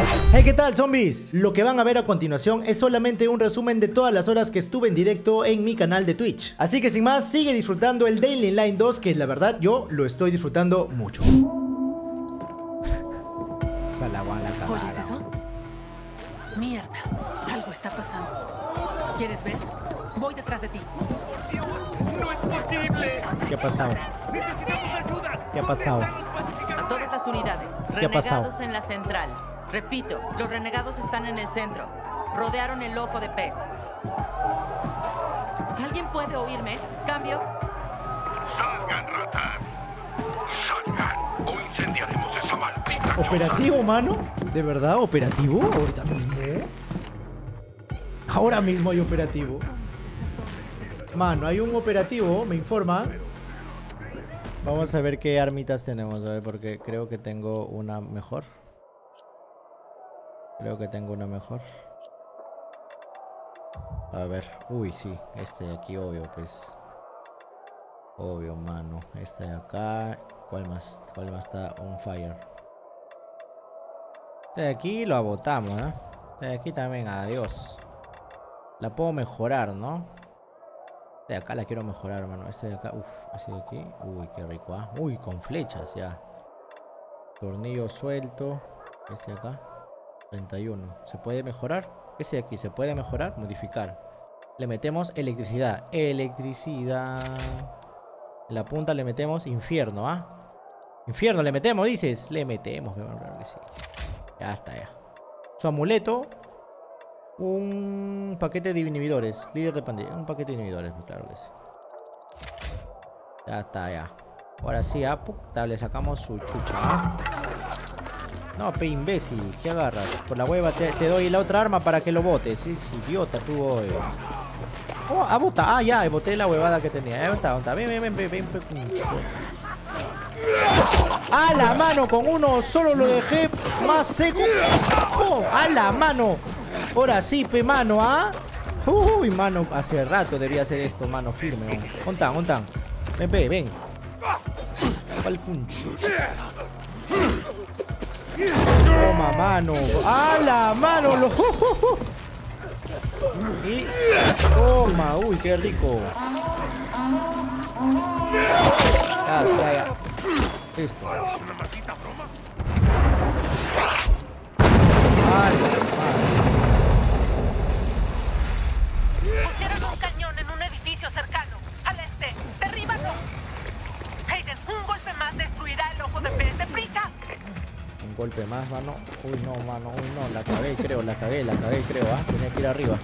Hey, ¿qué tal, zombies? Lo que van a ver a continuación es solamente un resumen de todas las horas que estuve en directo en mi canal de Twitch. Así que sin más, sigue disfrutando el Daily Line 2, que la verdad yo lo estoy disfrutando mucho. ¿Oyes eso? Mierda, algo está pasando. ¿Quieres ver? Voy detrás de ti. ¡Dios! ¡No es posible! ¿Qué ha pasado? ¡Necesitamos ayuda! ¿Qué ha pasado? A todas las unidades, ¿Qué ha pasado? renegados en la central. Repito, los renegados están en el centro. Rodearon el ojo de pez. ¿Alguien puede oírme? ¿Cambio? ¡Salgan, ratas! ¡Salgan! ¡O incendiaremos esa maldita choza! ¿Operativo, mano? ¿De verdad? ¿Operativo? ¿Ahorita mismo? Ahora mismo hay operativo. Mano, hay un operativo, me informa. Vamos a ver qué armitas tenemos, a ver, porque creo que tengo una mejor. A ver, uy, sí, este de aquí, obvio, pues. Obvio, mano. Este de acá. ¿Cuál más está on fire? Este de aquí lo botamos, ¿eh? Este de aquí también, adiós. La puedo mejorar, ¿no? Este de acá la quiero mejorar, hermano. Este de acá, uff, ese de aquí. Uy, qué rico, ¿ah? Uy, con flechas ya. Tornillo suelto. Este de acá. 31. ¿Se puede mejorar? Ese de aquí, ¿se puede mejorar? Modificar. Le metemos electricidad. Electricidad. En la punta le metemos infierno, ¿ah? Infierno le metemos, dices. Le metemos, claro que sí. Ya está, ya. Su amuleto. Un paquete de inhibidores. Líder de pandilla. Un paquete de inhibidores, claro que sí. Ya está, ya. Ahora sí, ah, puta, le sacamos su chucha, ¿ah? No, pe imbécil, ¿qué agarras? Por la hueva te doy la otra arma para que lo botes. Es idiota tú hoy. Oh, ah, bota. Ah, ya, boté la huevada que tenía. Ven. A la mano, con uno solo lo dejé más seco. Oh, a la mano. Ahora sí, pe, mano, ¿ah? Uy, mano, hace rato debía hacer esto, mano, firme. Montan. Ven, pe, ven. ¿Cuál puncho? Toma, mano. ¡A la mano! Y toma, uy, qué rico. Ya está, ya. Listo. ¿Es una maldita broma? Pusieron un cañón en un edificio cercano. Al este. ¡Derríbalo! Hayden, un golpe más destruirá el ojo de pez. ¡Deprisa! Un golpe más, mano. Uy, no, mano. Uy, no. La cagué, creo. La cagué, creo, ¿ah? Tenía que ir arriba.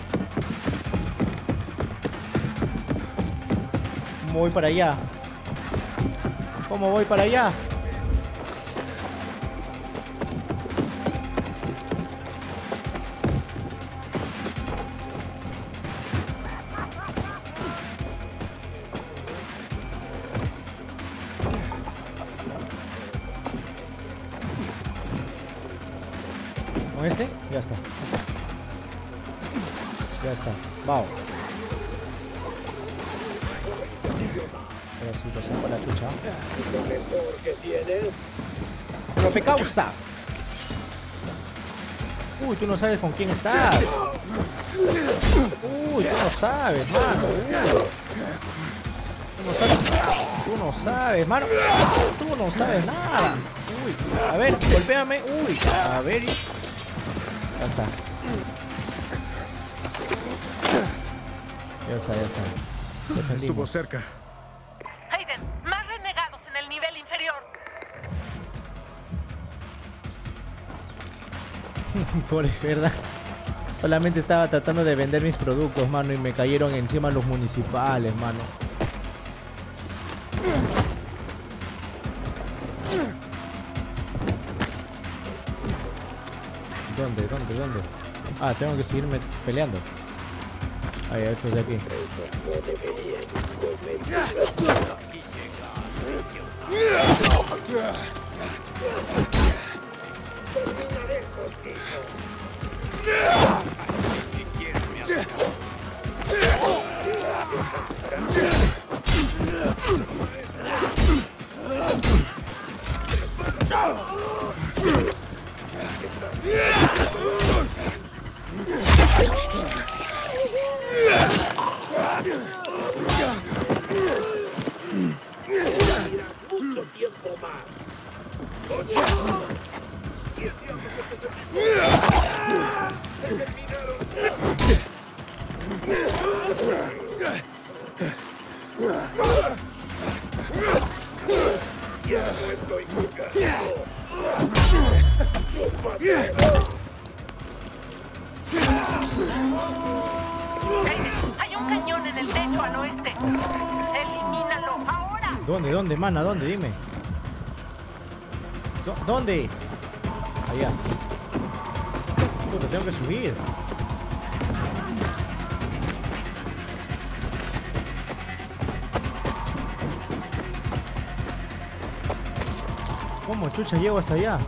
¿Cómo voy para allá? ¿Cómo voy para allá? ¿Con este? Ya está. Ya está. Vamos. Ahora sí, lo saco la chucha. Lo mejor que tienes. ¡Lo que causa! Uy, tú no sabes con quién estás. Uy, tú no sabes, mano. Tú no sabes, mano. Tú no sabes nada. Uy, a ver, golpéame. Uy, a ver. Ya está. Ya está. Defendimos. Estuvo cerca. Hayden, más renegados en el nivel inferior. Pobre, ¿verdad? Solamente estaba tratando de vender mis productos, mano, y me cayeron encima los municipales, mano. ¿Dónde? Ah, tengo que seguirme peleando. Ahí, eso es de aquí. tiempo más. ¡Oye! ¡Y el diablo que te servimos! ¡Se terminaron! ¡Ya no estoy jugando! Hay un cañón en el techo al oeste. Elimínalo ahora. ¿Dónde? ¿Dónde, mana? ¿Dónde? Dime. ¿Dónde? Allá. Puta, tengo que subir. ¿Cómo chucha llego hasta allá?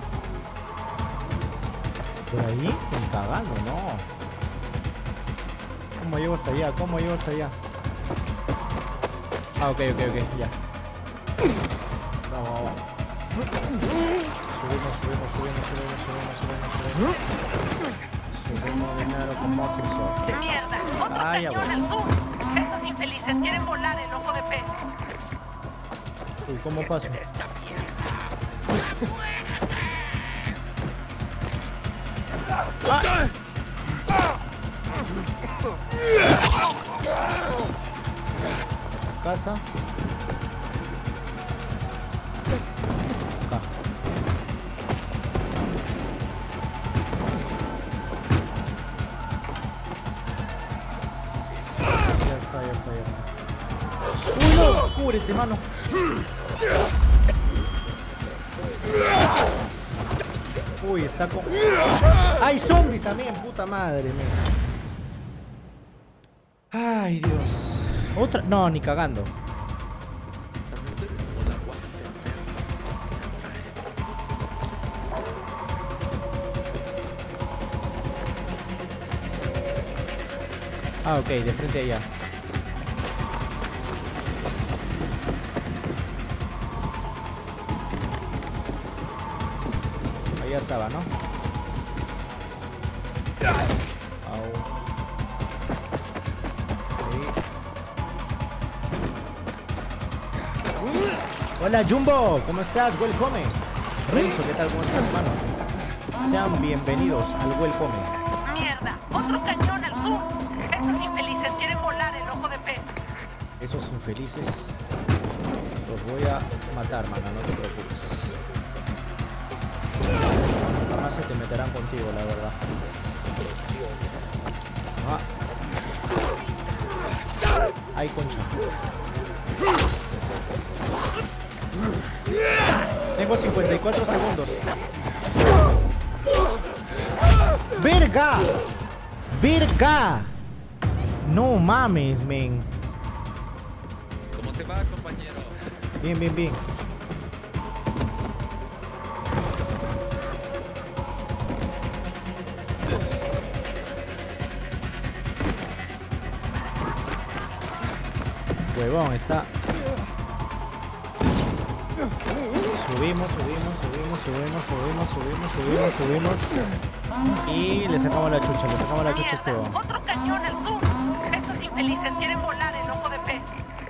¿Por ahí? Ni cagando, no. ¿Cómo llego hasta allá? ¿Cómo llego hasta allá? Ah, ok, ya. Vamos. Subimos dinero con más sexual. Mierda, otro Vaya, cañón bueno. al sur. Esos infelices quieren volar el ojo de pez. Uy, ¿cómo paso? ¡Ah! Casa. Acá. Ya está. ¡Uy, no! ¡Cúbrete, mano! Uy, está con... ¡Hay zombies también! ¡Puta madre, men! ¡Ay, Dios! ¿Otra? No, ni cagando. Ah, ok, de frente allá. Allá estaba, ¿no? Au. Ahí. Hola, Jumbo, ¿cómo estás? Welcome. Renzo, ¿qué tal? ¿Cómo estás, hermano? Sean bienvenidos al Welcome. Mierda, otro cañón al sur. Esos infelices quieren volar el ojo de pez. Esos infelices los voy a matar, mana, no te preocupes. Jamás se te meterán contigo, la verdad. Ah. Ay, concha. Tengo 54 segundos. ¡Verga! ¡Verga! No mames, men. ¿Cómo te va, compañero? Bien. Huevón, está. Subimos. Y le sacamos la chucha, a este huevón. Otro cañón al sur. Esos infelices quieren volar el ojo de pez.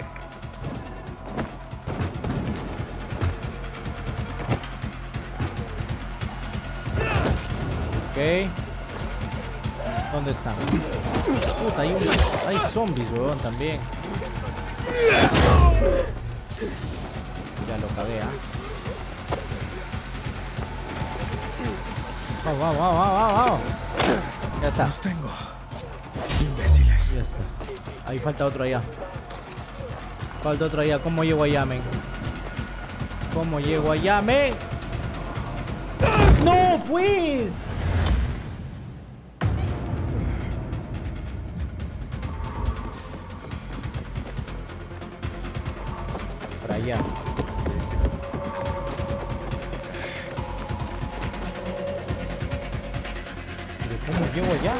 Ok. ¿Dónde están? Puta, hay zombies, huevón, también. Ya lo cagué, ¿ah? Vamos. Ya está. Los tengo. Imbéciles. Ya está. Ahí falta otro allá. ¿Cómo llego allá, men? ¡No, pues! Para allá. ¿Pero cómo llego allá?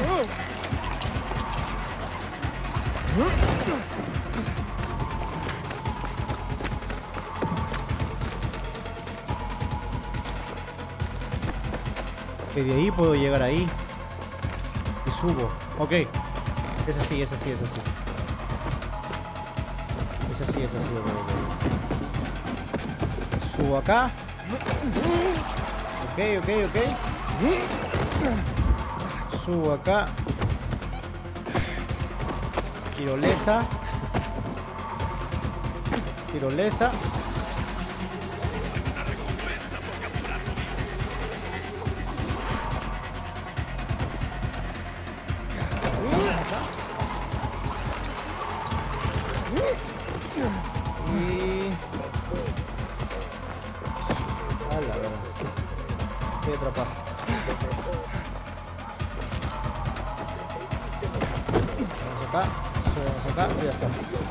Que de ahí puedo llegar ahí. Y subo. Ok. Es así. Es así, ok. Subo acá. Ok. Subo acá. Tirolesa. Y... a la verdad. Estoy atrapado. Vamos acá. Subimos acá y ya está.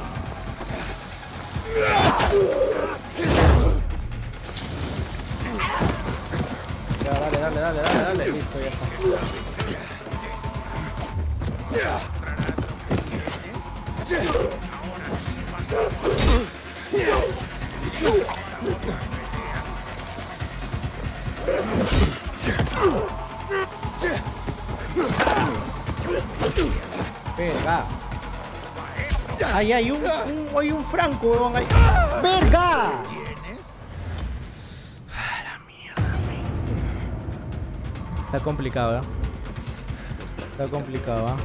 Ya, dale. Listo, ya está. Verga. Ahí hay un Franco, huevón. Ahí. ¡Verga! Ah, la mierda. Está complicado, ¿eh? Está complicado, ¿eh?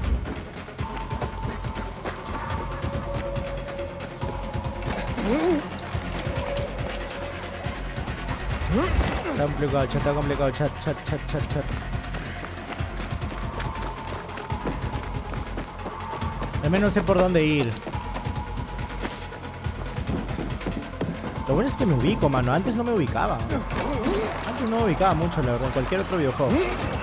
Está complicado, chat. Al menos no sé por dónde ir. Lo bueno es que me ubico, mano. Antes no me ubicaba. Antes no me ubicaba mucho, la verdad, en cualquier otro videojuego.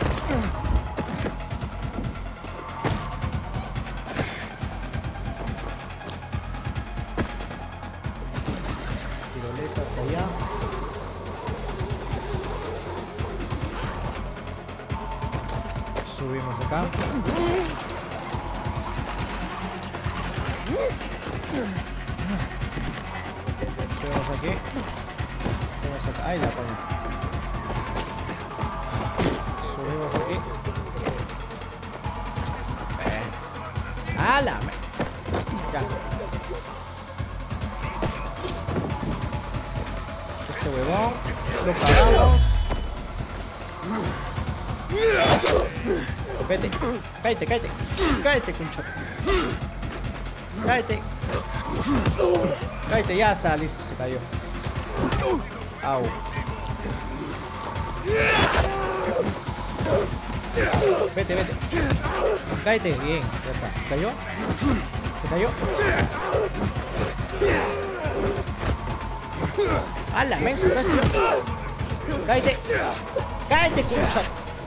Tirolesa hasta allá. Subimos acá. Subimos aquí. Subimos acá. Ay, la coña. Subimos aquí. ¡Hala! Ya está. Este huevón lo cagamos. Cállate, concho. Cállate, ya está, listo, se cayó. Au. Vete. Cállate, bien, ya está. ¿Se cayó? ¡Hala, men, se está estirando! ¡Cállate, concha!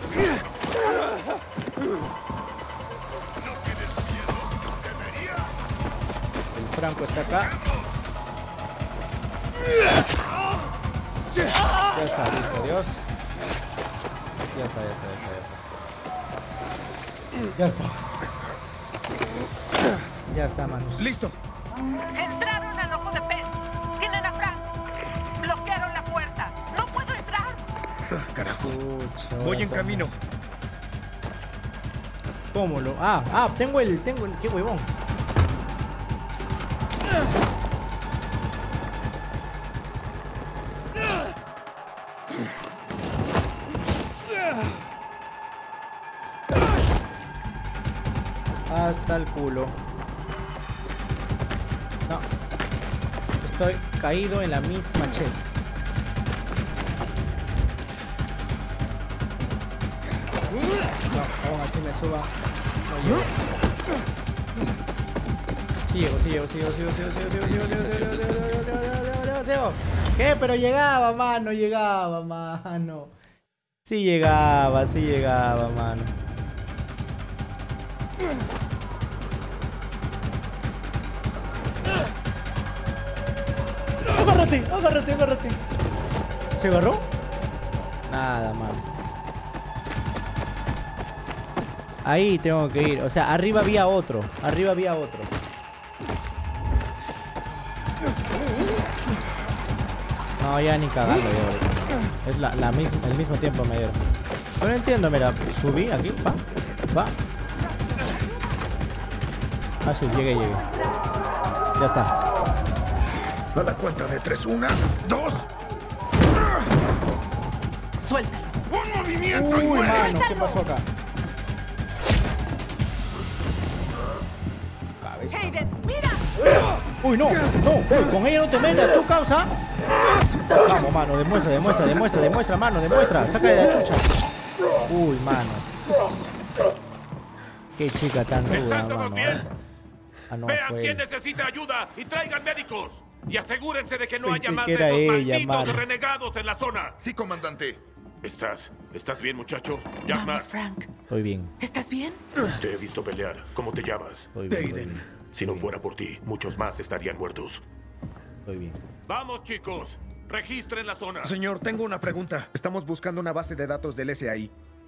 El Franco está acá. Ya está, listo, adiós. Ya está, manos. ¡Listo! Entraron al ojo de pez. Tienen a Frank. Bloquearon la puerta. No puedo entrar. Carajo. Pucha, Voy en ¿cómo? camino. ¿Cómo lo? Tengo el. Qué huevón. Hasta el culo. No. Estoy caído en la misma chela. No, aún así me suba. No llego. Sí llego. ¿Qué? Pero llegaba, mano. Sí llegaba, mano. Agárrate. ¿Se agarró? Nada, mano. Ahí tengo que ir. O sea, arriba había otro. No, ya ni cagando yo. Es el mismo tiempo me dieron. No entiendo, mira. Subí aquí. Va. Ah, sí, llegué. Ya está. A la cuenta de 3, 1, 2. Suéltalo. ¡Un movimiento y Uy, muere! mano, ¿qué pasó acá? Cabeza. Hayden, mira. Uy, no, no, uy, con ella no te metas, tú causa. Vamos, mano, demuestra, mano, demuestra. Sácale la chucha. Uy, mano. Qué chica tan ruda, ¿Están todos mano. bien? Ah, no, Vean fue quién él. necesita ayuda y traigan médicos. Y asegúrense de que no Pensé haya más que de era esos ella, malditos mano. renegados en la zona. Sí, comandante. ¿Estás bien, muchacho? Jackman, Vamos, Frank. Estoy bien, ¿Estás bien? te he visto pelear. ¿Cómo te llamas? estoy bien. Aiden. Si no fuera por ti, muchos más estarían muertos. Estoy bien. Vamos, chicos. Registren la zona. Señor, tengo una pregunta. Estamos buscando una base de datos del SAI.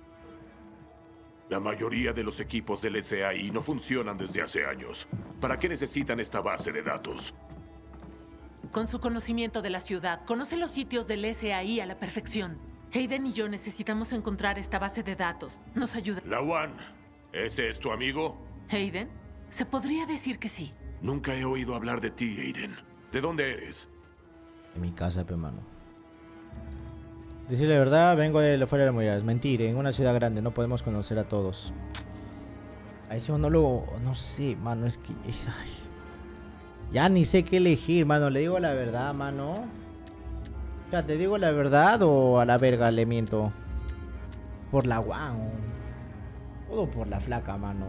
La mayoría de los equipos del SAI no funcionan desde hace años. ¿Para qué necesitan esta base de datos? Con su conocimiento de la ciudad, conoce los sitios del SAI a la perfección. Hayden y yo necesitamos encontrar esta base de datos. ¿Nos ayuda? Lawan, ¿ese es tu amigo? ¿Hayden? Se podría decir que sí. Nunca he oído hablar de ti, Aiden. ¿De dónde eres? En mi casa, pe, mano. Decir la verdad, vengo de fuera de la muralla. Es mentir, en una ciudad grande no podemos conocer a todos. A eso no lo... No sé, mano, es que... Ay. Ya ni sé qué elegir, mano. ¿Le digo la verdad, mano? O sea, ¿te digo la verdad o a la verga le miento? Por la guan. Todo por la flaca, mano.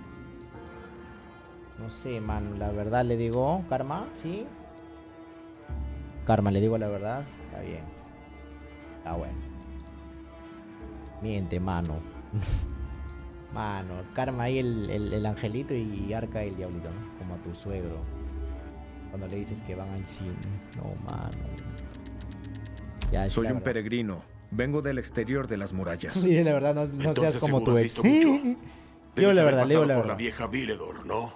No sé, mano. La verdad le digo... ¿Karma? ¿Sí? Karma, le digo la verdad. Está bien. Está bueno. Miente, mano. Mano, Karma ahí el angelito y Arca el diablito, ¿no? Como a tu suegro. Cuando le dices que van al cine. No, mano. Ya, es Soy la un verdad. peregrino. Vengo del exterior de las murallas. Sí, la verdad, no Entonces, seas como seguro tu has ex. visto mucho. Digo Debes la haber verdad, digo pasado la por la verdad. vieja Villedor, ¿no?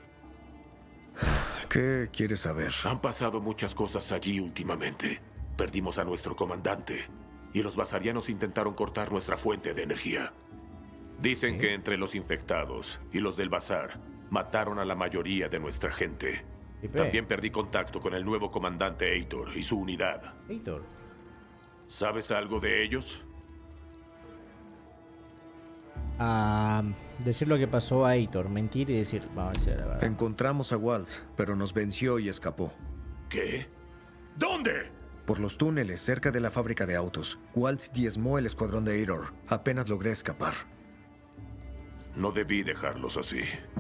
¿Qué quieres saber? Han pasado muchas cosas allí últimamente. Perdimos a nuestro comandante y los basarianos intentaron cortar nuestra fuente de energía. Dicen que entre los infectados y los del bazar mataron a la mayoría de nuestra gente. También perdí contacto con el nuevo comandante Aitor y su unidad. Heitor. ¿Sabes algo de ellos? Decir lo que pasó a Heitor. Mentir y decir... Vamos a decir la verdad. Encontramos a Waltz, pero nos venció y escapó. ¿Qué? ¿Dónde? Por los túneles cerca de la fábrica de autos. Waltz diezmó el escuadrón de Aitor. Apenas logré escapar. No debí dejarlos así.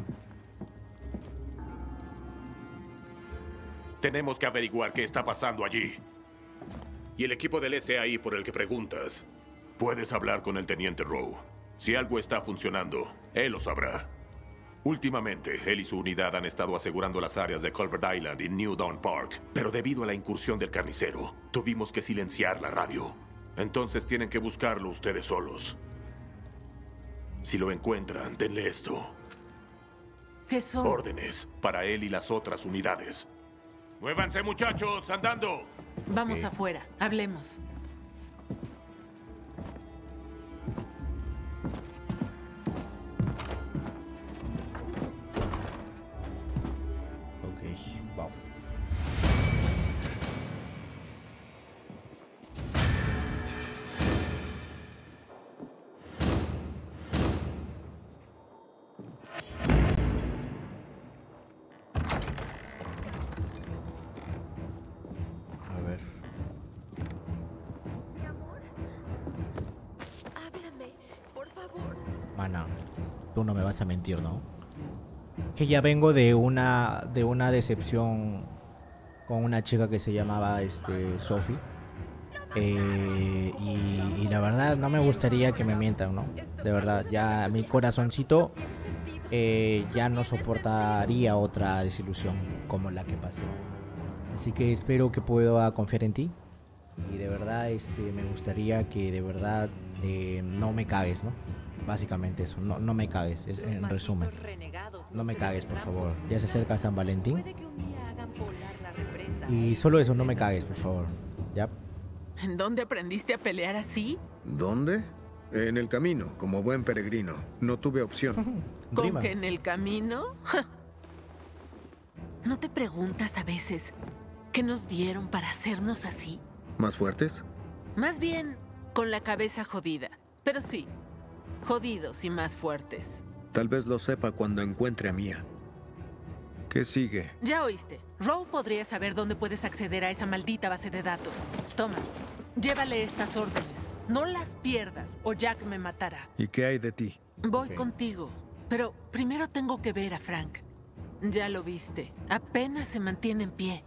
Tenemos que averiguar qué está pasando allí. Y el equipo del SAI por el que preguntas. Puedes hablar con el teniente Rowe. Si algo está funcionando, él lo sabrá. Últimamente, él y su unidad han estado asegurando las áreas de Culvert Island y New Dawn Park. Pero debido a la incursión del carnicero, tuvimos que silenciar la radio. Entonces tienen que buscarlo ustedes solos. Si lo encuentran, denle esto. ¿Qué son? Órdenes para él y las otras unidades. ¡Muévanse, muchachos! ¡Andando! Vamos Ok. afuera. Hablemos. Ok, vamos. A ver. Mi amor. Háblame, por favor. Mana, tú no me vas a mentir, ¿no? Que ya vengo de una decepción con una chica que se llamaba Sophie. Y la verdad no me gustaría que me mientan, ¿no? De verdad, ya mi corazoncito ya no soportaría otra desilusión como la que pasé. Así que espero que pueda confiar en ti. Y de verdad me gustaría que de verdad no me cagues, ¿no? Básicamente eso, no me cagues, en resumen. No me cagues, por favor. Ya se acerca San Valentín. Y solo eso, no me cagues, por favor. ¿Ya? ¿En dónde aprendiste a pelear así? ¿Dónde? En el camino, como buen peregrino. No tuve opción. ¿Con Rima. que en el camino? ¿No te preguntas a veces qué nos dieron para hacernos así? ¿Más fuertes? Más bien, con la cabeza jodida. Pero sí, jodidos y más fuertes. Tal vez lo sepa cuando encuentre a Mia. ¿Qué sigue? Ya oíste. Rowe podría saber dónde puedes acceder a esa maldita base de datos. Toma, llévale estas órdenes. No las pierdas o Jack me matará. ¿Y qué hay de ti? Voy contigo. Pero primero tengo que ver a Frank. Ya lo viste. Apenas se mantiene en pie.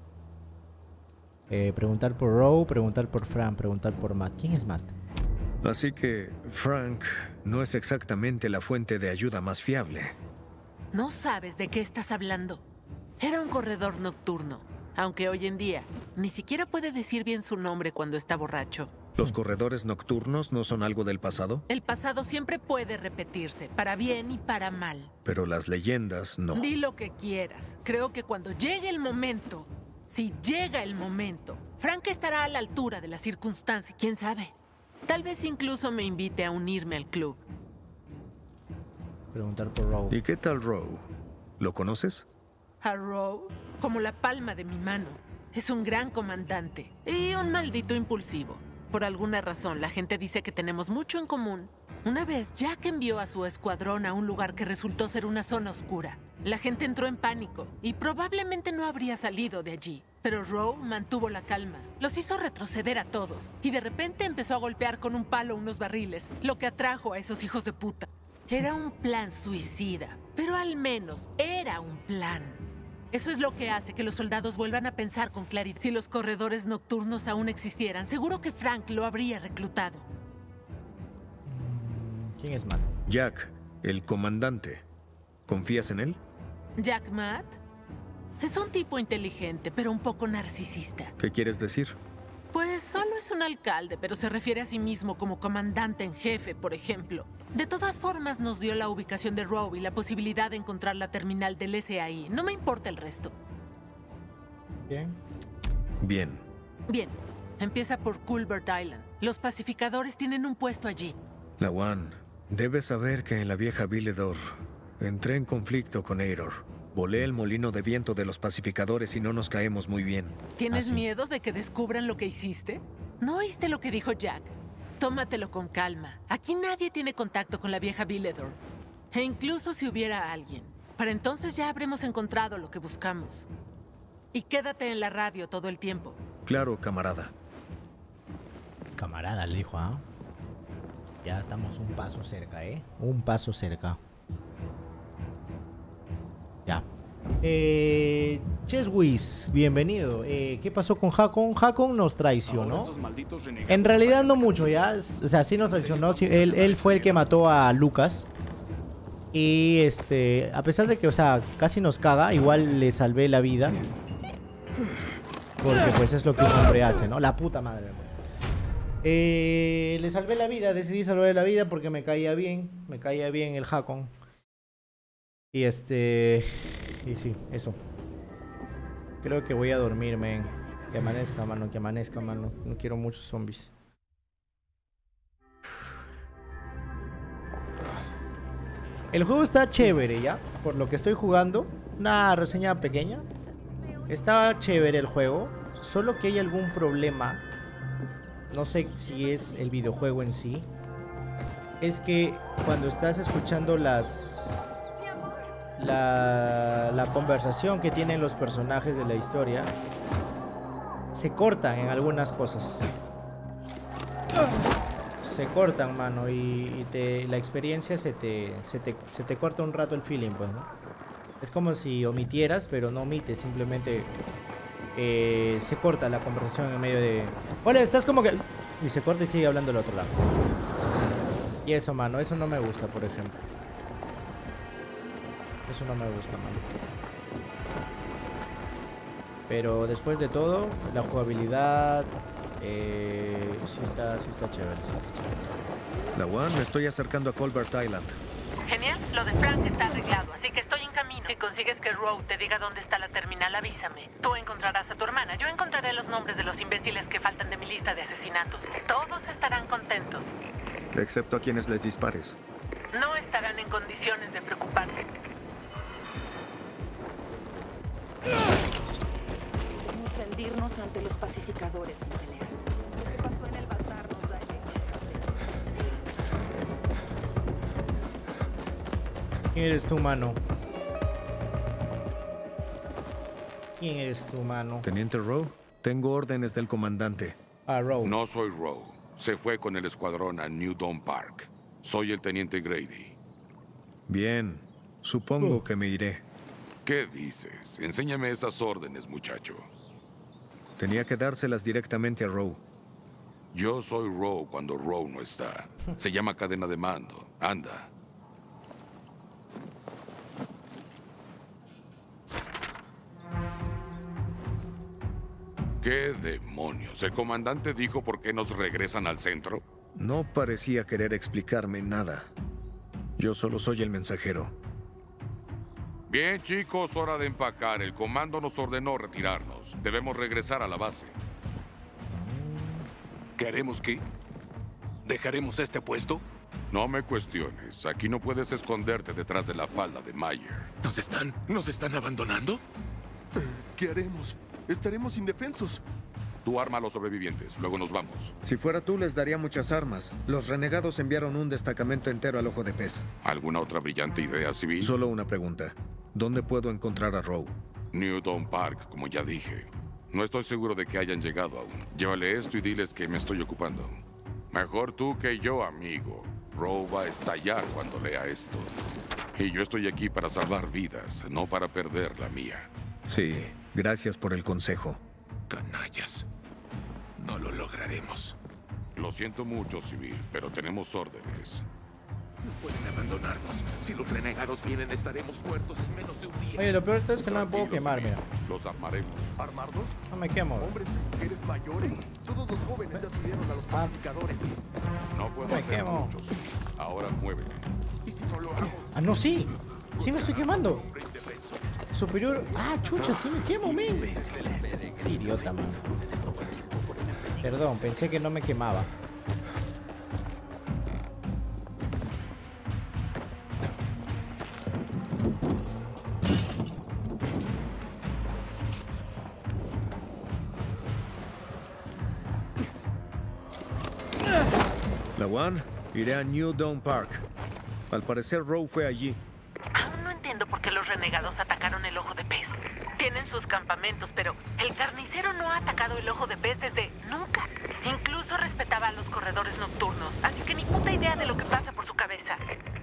Preguntar por Rowe, preguntar por Frank, preguntar por Matt. ¿Quién es Matt? Así que Frank no es exactamente la fuente de ayuda más fiable. No sabes de qué estás hablando. Era un corredor nocturno, aunque hoy en día ni siquiera puede decir bien su nombre cuando está borracho. ¿Los corredores nocturnos no son algo del pasado? El pasado siempre puede repetirse, para bien y para mal. Pero las leyendas no. Di lo que quieras. Creo que cuando llegue el momento, si llega el momento, Frank estará a la altura de las circunstancias. ¿Quién sabe? Tal vez incluso me invite a unirme al club. Preguntar por Rowe. ¿Y qué tal Rowe? ¿Lo conoces? A Rowe, como la palma de mi mano. Es un gran comandante y un maldito impulsivo. Por alguna razón, la gente dice que tenemos mucho en común. Una vez, Jack envió a su escuadrón a un lugar que resultó ser una zona oscura. La gente entró en pánico y probablemente no habría salido de allí. Pero Rowe mantuvo la calma. Los hizo retroceder a todos. Y de repente empezó a golpear con un palo unos barriles, lo que atrajo a esos hijos de puta. Era un plan suicida, pero al menos era un plan. Eso es lo que hace que los soldados vuelvan a pensar con claridad. Si los corredores nocturnos aún existieran, seguro que Frank lo habría reclutado. ¿Quién es Matt? Jack, el comandante. ¿Confías en él? ¿Jack Matt? Es un tipo inteligente, pero un poco narcisista. ¿Qué quieres decir? Pues solo es un alcalde, pero se refiere a sí mismo como comandante en jefe, por ejemplo. De todas formas, nos dio la ubicación de Rowe y la posibilidad de encontrar la terminal del SAI. No me importa el resto. Bien. Bien. Bien, empieza por Culbert Island. Los pacificadores tienen un puesto allí. Lawan, debes saber que en la vieja Villedor entré en conflicto con Eiror. Volé el molino de viento de los pacificadores y no nos caemos muy bien. ¿Tienes sí. miedo de que descubran lo que hiciste? ¿No oíste lo que dijo Jack? Tómatelo con calma. Aquí nadie tiene contacto con la vieja Villedor. E incluso si hubiera alguien. Para entonces ya habremos encontrado lo que buscamos. Y quédate en la radio todo el tiempo. Claro, camarada. Camarada, le dijo, ¿ah? Ya estamos un paso cerca, ¿eh? Un paso cerca. Ya. Cheswiz, bienvenido. ¿Qué pasó con Hakon? Hakon nos traicionó. En realidad no mucho, ya. O sea, sí nos traicionó. Sí, él fue el que mató a Lucas. Y a pesar de que, o sea, casi nos caga, igual le salvé la vida. Porque pues es lo que un hombre hace, ¿no? La puta madre. Le salvé la vida, decidí salvarle la vida porque me caía bien el Hakon. Y y sí, eso. Creo que voy a dormirme. Que amanezca, mano, que amanezca, mano. No quiero muchos zombies. El juego está chévere, ¿ya? Por lo que estoy jugando. Una reseña pequeña. Está chévere el juego. Solo que hay algún problema. No sé si es el videojuego en sí. Es que cuando estás escuchando la conversación que tienen los personajes de la historia, se cortan en algunas cosas. Se cortan, mano, y la experiencia se te corta un rato el feeling, pues, ¿no? Es como si omitieras, pero no omites, simplemente se corta la conversación en medio de... Hola, estás como que... Y se corta y sigue hablando del otro lado. Y eso, mano, eso no me gusta, por ejemplo. Eso no me gusta, mano. Pero después de todo, la jugabilidad... sí está chévere, sí está chévere. Lawan, me estoy acercando a Culbert Island. Genial, lo de Frank está arreglado, así que estoy en camino. Si consigues que Rowe te diga dónde está la terminal, avísame. Tú encontrarás a tu hermana, yo encontraré los nombres de los imbéciles que faltan de mi lista de asesinatos. Todos estarán contentos. Excepto a quienes les dispares. No estarán en condiciones de preocuparse. Debemos rendirnos ante los pacificadores y pelear. Lo que pasó en el bazar nos da el ¿Quién eres tú, mano? ¿Quién eres tú, mano? Teniente Rowe, tengo órdenes del comandante. Ah, Rowe. No soy Rowe. Se fue con el escuadrón a New Dawn Park. Soy el teniente Grady. Bien, supongo que me iré. ¿Qué dices? Enséñame esas órdenes, muchacho. Tenía que dárselas directamente a Rowe. Yo soy Rowe cuando Rowe no está. Se llama cadena de mando. Anda. ¿Qué demonios? ¿El comandante dijo por qué nos regresan al centro? No parecía querer explicarme nada. Yo solo soy el mensajero. Bien, chicos, hora de empacar. El comando nos ordenó retirarnos. Debemos regresar a la base. ¿Qué haremos, qué? ¿Dejaremos este puesto? No me cuestiones. Aquí no puedes esconderte detrás de la falda de Mayer. ¿Nos están abandonando? ¿Qué haremos? Estaremos indefensos. Tú arma a los sobrevivientes. Luego nos vamos. Si fuera tú, les daría muchas armas. Los renegados enviaron un destacamento entero al Ojo de Pez. ¿Alguna otra brillante idea civil? Solo una pregunta. ¿Dónde puedo encontrar a Rowe? New Dawn Park, como ya dije. No estoy seguro de que hayan llegado aún. Llévale esto y diles que me estoy ocupando. Mejor tú que yo, amigo. Rowe va a estallar cuando lea esto. Y yo estoy aquí para salvar vidas, no para perder la mía. Sí, gracias por el consejo. Canallas. No lo lograremos. Lo siento mucho, civil, pero tenemos órdenes. No pueden abandonarnos. Si los renegados vienen, estaremos muertos en menos de un día. Oye, lo peor de todo es que no me puedo quemar, mira. Los armaremos. ¿Armarnos? No me quemo. ¿Hombres y mujeres mayores? Todos los jóvenes ya subieron a los pacificadores. No puedo Me hacer quemo. mucho, civil. Ahora muévete. ¿Y si no lo hago? Ah, no, sí. Sí me estoy quemando. Hombre indefenso. Superior. Ah, chucha, sí me quemo, men. Qué idiota, man. Perdón, pensé que no me quemaba. Lawan, iré a New Dawn Park. Al parecer Rowe fue allí. Aún no entiendo por qué los renegados atacaron el Ojo de Pez. Tienen sus campamentos, pero el carnicero no ha atacado el Ojo de Pez desde nunca. Incluso respetaba a los corredores nocturnos, así que ni puta idea de lo que pasa por su cabeza.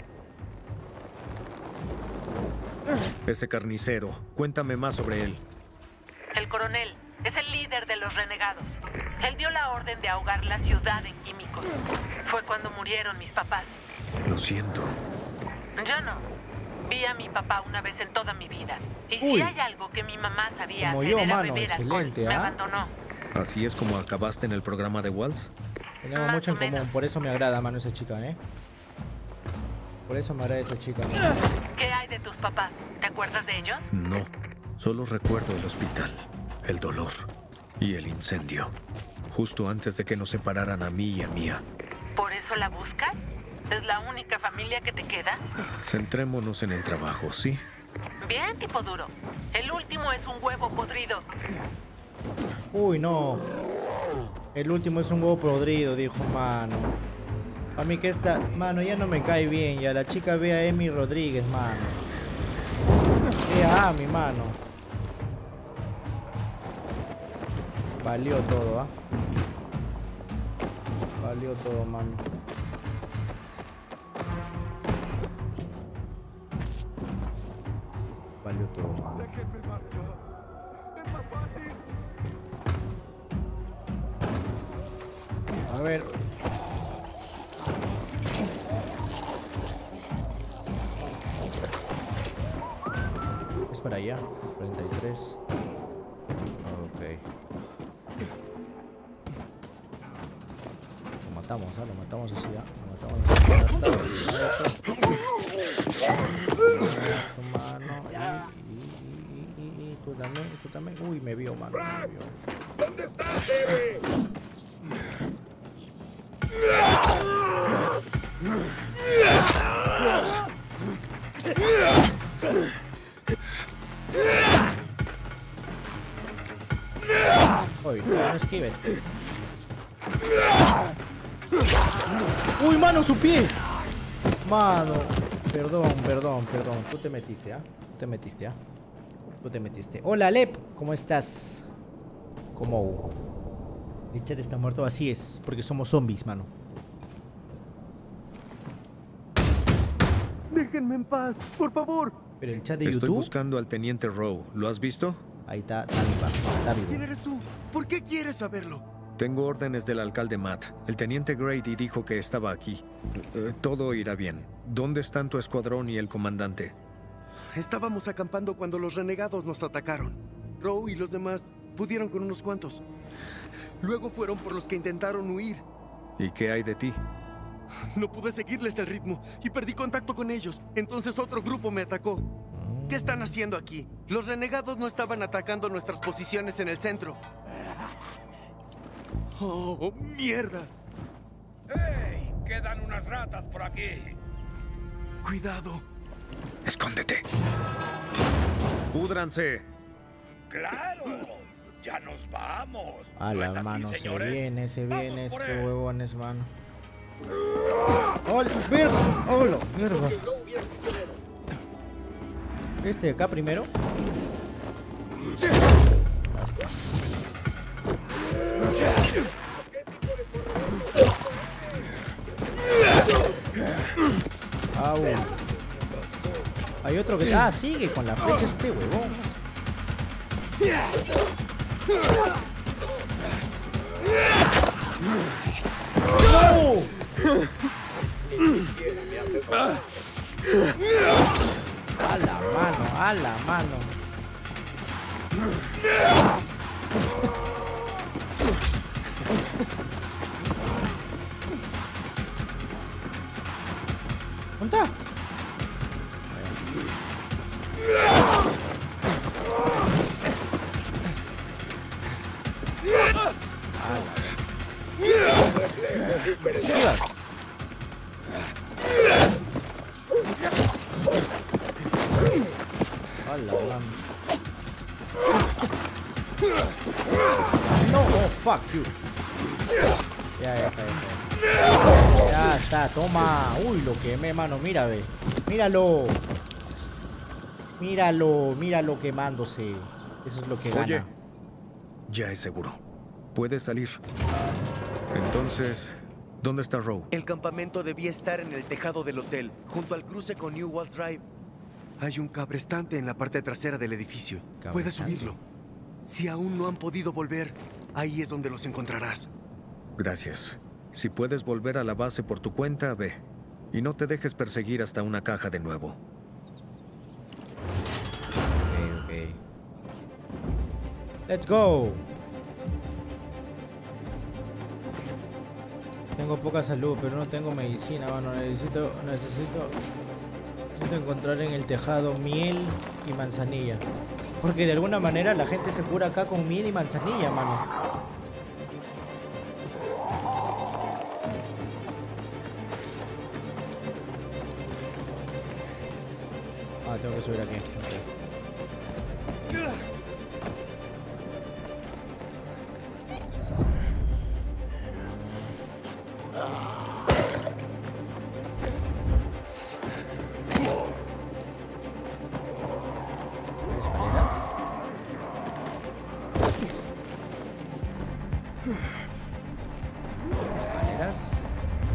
Ese carnicero, cuéntame más sobre él. El coronel es el líder de los renegados. Él dio la orden de ahogar la ciudad en químicos. Fue cuando murieron mis papás. Lo siento. Yo no. Vi a mi papá una vez en toda mi vida. Y Uy. si hay algo que mi mamá sabía Como hacer yo, era mano, beber alcohol. excelente, Me ¿ah? abandonó. ¿Así es como acabaste en el programa de Waltz? Tenemos Más mucho en o menos. común, por eso me agrada, mano, esa chica, ¿eh? Por eso me agrada esa chica, ¿no? ¿Qué hay de tus papás? ¿Te acuerdas de ellos? No, solo recuerdo el hospital, el dolor y el incendio. Justo antes de que nos separaran a mí y a Mía. ¿Por eso la buscas? ¿Es la única familia que te queda? Centrémonos en el trabajo, ¿sí? Bien, tipo duro. El último es un huevo podrido. Uy, no. El último es un huevo podrido, dijo, mano. A mí que esta, mano, ya no me cae bien. Ya la chica ve a Emi Rodríguez, mano. Ve a mi mano. Valió todo, ¿ah? Valió todo, mano. Valió todo, mano. Déjenme marchar. Es más fácil. A ver. Es para allá. 43. Ok. Lo matamos, ¿ah? Lo matamos así, ¿ah? Lo matamos así. Tu mano. Y tú también, tú también. Uy, me vio, mano. Me vio. ¿Dónde estás, bebé? Uy, no esquives. Uy, mano, su pie. Mano. Perdón. Tú te metiste, ¿ah? Tú te metiste. Hola, Lep. ¿Cómo estás? ¿Cómo? El chat está muerto. Así es, porque somos zombies, mano. Déjenme en paz, por favor. Pero el chat de Estoy YouTube... buscando al teniente Rowe. ¿Lo has visto? Ahí está vivo. ¿Quién eres tú? ¿Por qué quieres saberlo? Tengo órdenes del alcalde Matt. El teniente Grady dijo que estaba aquí. Todo irá bien. ¿Dónde están tu escuadrón y el comandante? Estábamos acampando cuando los renegados nos atacaron. Rowe y los demás pudieron con unos cuantos. Luego fueron por los que intentaron huir. ¿Y qué hay de ti? No pude seguirles el ritmo y perdí contacto con ellos. Entonces otro grupo me atacó. ¿Qué están haciendo aquí? Los renegados no estaban atacando nuestras posiciones en el centro. ¡Oh, mierda! ¡Hey! Quedan unas ratas por aquí. ¡Cuidado! ¡Escóndete! ¡Púdranse! ¡Claro! ¡Ya nos vamos! A ¿No la es así, mano, señores? se viene ¡Vamos por este él! huevones, mano. ¡Hola, verga! ¡Hola, verga! Este de acá primero. Basta. Au. Hay otro que... Ah, sigue con la flecha este huevón. ¡No! A la mano. ¿Dónde está? Esquivas. Hola, man. No, oh, fuck you. Ya está. Ya está, toma. Uy, lo quemé, mano. Mira, ve. Míralo. Míralo quemándose. Eso es lo que gana. Oye, ya es seguro. Puedes salir. Entonces, ¿dónde está Rowe? El campamento debía estar en el tejado del hotel, junto al cruce con New Walls Drive. Hay un cabrestante en la parte trasera del edificio. Puedes subirlo. Si aún no han podido volver, ahí es donde los encontrarás. Gracias. Si puedes volver a la base por tu cuenta, ve. Y no te dejes perseguir hasta una caja de nuevo. Ok. Let's go. Tengo poca salud, pero no tengo medicina, mano. Necesito encontrar en el tejado miel y manzanilla. Porque de alguna manera la gente se cura acá con miel y manzanilla, mano. Ah, tengo que subir aquí. Okay. ¿Escaleras? ¿Escaleras?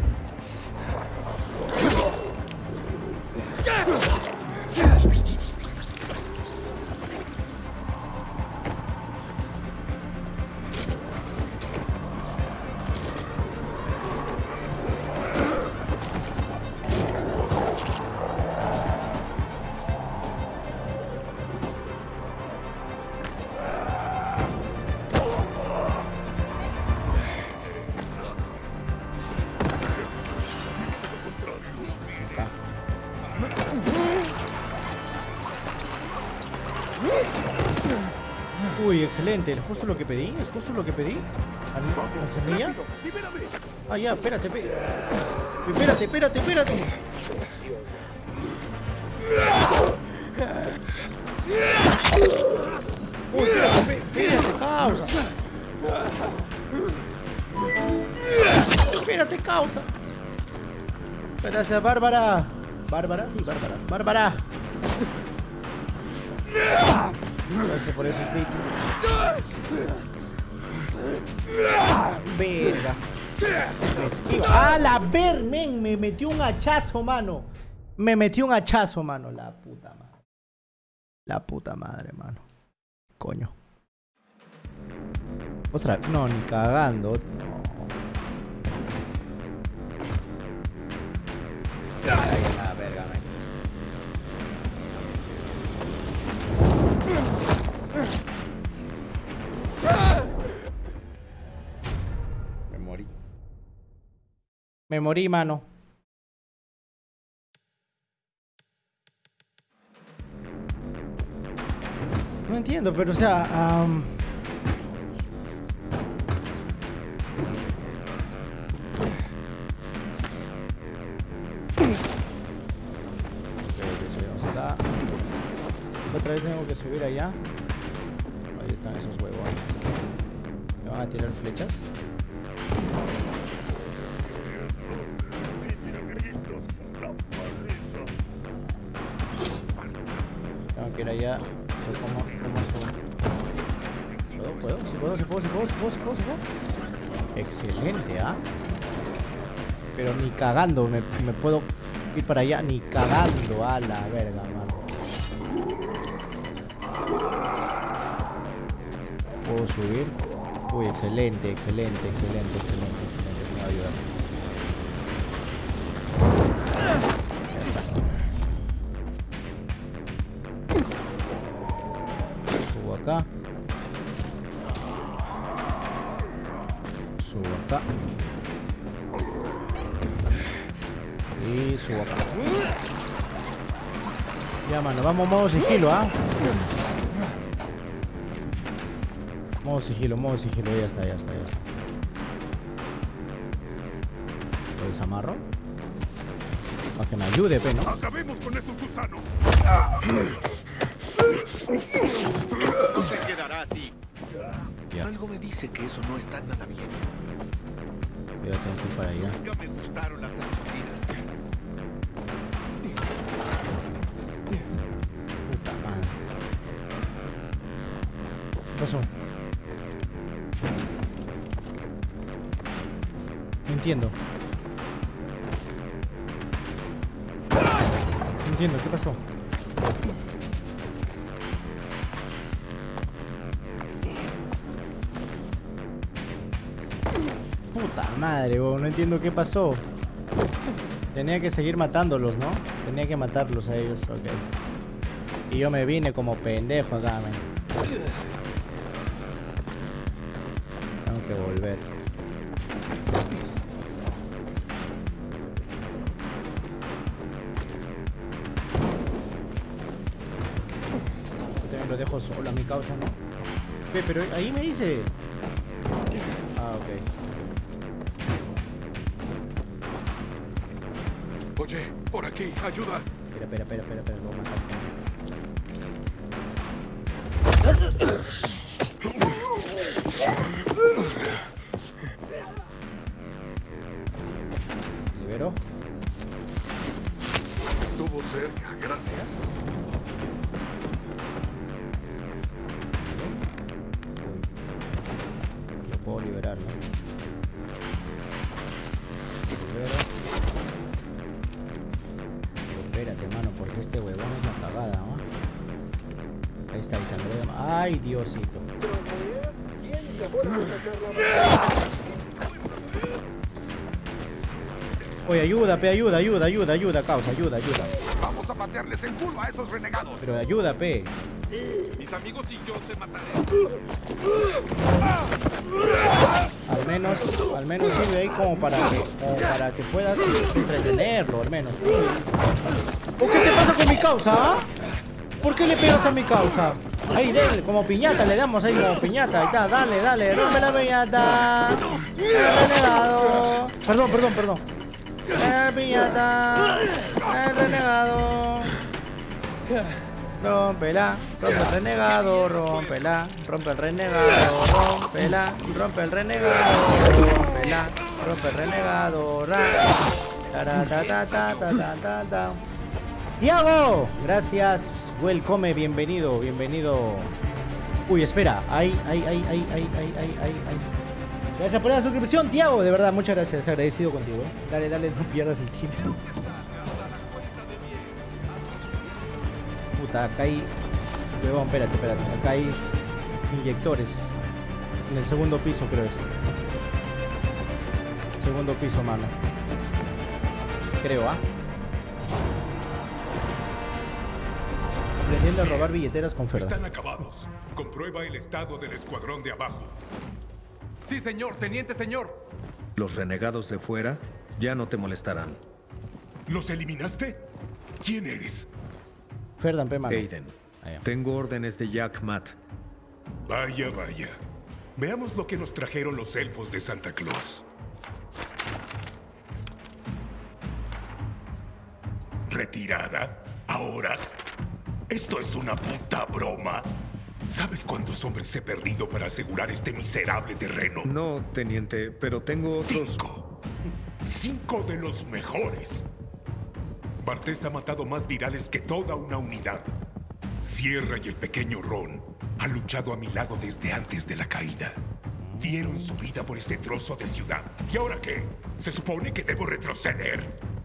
Uy, excelente, es justo lo que pedí, ¿Manzanilla? Ah, ya, espérate. Uy, espérate, causa. Espérate, causa. Gracias, Bárbara. Bárbara, sí, Bárbara. ¡Bárbara! Gracias por esos bits. Verga. Me esquiva. ¡Ah, la ver, men! Me metió un hachazo, mano. Me metió un hachazo, mano. La puta madre. La puta madre, mano. Coño. Otra. No, ni cagando. No. Ay, la verga, men. Me morí, mano. No entiendo, pero o sea... subimos acá. Otra vez tengo que subir allá. Ahí están esos huevones. ¿Me van a tirar flechas? Tengo que ir allá. ¿Cómo subo? ¿Puedo? ¿Sí puedo? Excelente, ¿ah? Pero ni cagando me puedo ir para allá. Ni cagando, a la verga, mano. ¿Puedo subir? Uy, excelente. Me va a ayudar. Subo acá. Y subo acá. Ya, mano, vamos modo sigilo, ¿ah? Modo sigilo, ya está. Lo desamarro. Para que me ayude, ¿no? Acabemos con esos gusanos. No se quedará así. Ya. Algo me dice que eso no está nada bien. Yo tengo que ir para allá. Nunca me gustaron las escondidas. Puta madre. ¿Qué pasó? No entiendo. ¿Qué pasó? Puta madre, no entiendo qué pasó. Tenía que seguir matándolos, ¿no? Tenía que matarlos a ellos, ok. Y yo me vine como pendejo acá, man. Tengo que volver. Yo también lo dejo solo a mi causa, ¿no? Pero ahí me dice... Ah, ok. Oye, por aquí, ayuda. Espera, lo voy a matar. Libero. Estuvo cerca, gracias. Lo puedo liberar, ¿no? Libero. Espérate, mano, porque este huevón es la cagada, ¿no? Ahí está, ¡ay, Diosito! Oye, ayuda, causa, ayuda. Vamos a patearles el culo a esos renegados. Pero ayuda, pe. Mis amigos y yo te mataré. Al menos sirve ahí como para que puedas entretenerlo, al menos. ¿O qué te pasa con mi causa, ah? ¿Por qué le pegas a mi causa? Ahí, dale, como piñata, le damos ahí como piñata. Ahí está, dale, rompe la piñata. El renegado. Perdón. El piñata. El renegado. Rómpela, rompe el renegado, rómpela, rompe el renegado, rómpela, rompe el renegado, rómpela, rompe el renegado, Tiago, gracias. Welcome, bienvenido, bienvenido. Uy, espera. Ay. Gracias por la suscripción, Tiago. De verdad, muchas gracias. Agradecido contigo. Dale, no pierdas el chile. Puta, acá hay... Huevón, espérate. Acá hay inyectores. En el segundo piso, creo es. Segundo piso, mano. Creo, ¿ah? Aprendiendo a robar billeteras con Ferda. Están acabados. Comprueba el estado del escuadrón de abajo. Sí, señor, teniente señor. Los renegados de fuera ya no te molestarán. ¿Los eliminaste? ¿Quién eres? Ferdan, pe, mano. Aiden, tengo órdenes de Jack Matt. Vaya. Veamos lo que nos trajeron los elfos de Santa Claus. ¿Retirada? ¿Ahora? Esto es una puta broma. ¿Sabes cuántos hombres he perdido para asegurar este miserable terreno? No, teniente, pero tengo otros... 5 de los mejores. Bartés ha matado más virales que toda una unidad. Sierra y el pequeño Ron han luchado a mi lado desde antes de la caída. Dieron su vida por ese trozo de ciudad. ¿Y ahora qué? ¿Se supone que debo retroceder?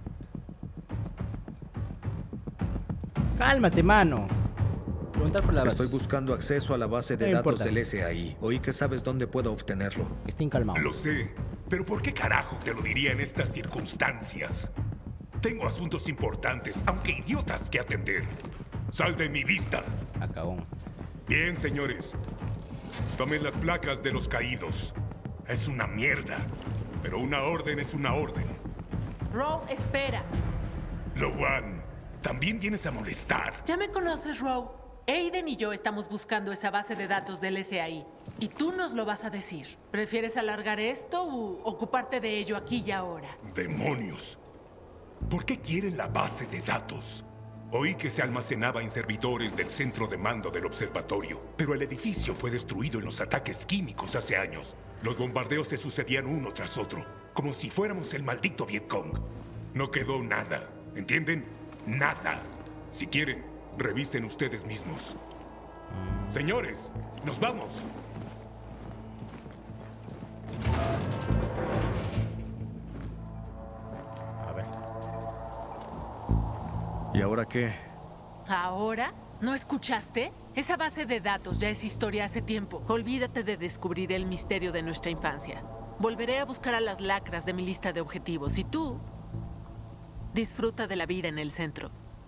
Cálmate, mano. Preguntar por la base. Estoy buscando acceso a la base de No datos importa. del SAI. Oí que sabes dónde puedo obtenerlo. Estén calmados. Lo sé, pero ¿por qué carajo te lo diría en estas circunstancias? Tengo asuntos importantes, aunque idiotas, que atender. ¡Sal de mi vista! Acabón. Bien, señores. Tomen las placas de los caídos. Es una mierda, pero una orden es una orden. Row, espera. Lowan, ¿también vienes a molestar? Ya me conoces, Row. Aiden y yo estamos buscando esa base de datos del SAI. Y tú nos lo vas a decir. ¿Prefieres alargar esto u ocuparte de ello aquí y ahora? ¡Demonios! ¿Por qué quieren la base de datos? Oí que se almacenaba en servidores del centro de mando del observatorio, pero el edificio fue destruido en los ataques químicos hace años. Los bombardeos se sucedían uno tras otro, como si fuéramos el maldito Vietcong. No quedó nada, ¿entienden? Nada. Si quieren, revisen ustedes mismos. Señores, nos vamos. A ver. ¿Y ahora qué? ¿Ahora? ¿No escuchaste? Esa base de datos ya es historia hace tiempo. Olvídate de descubrir el misterio de nuestra infancia. Volveré a buscar a las lacras de mi lista de objetivos y tú disfruta de la vida en el centro.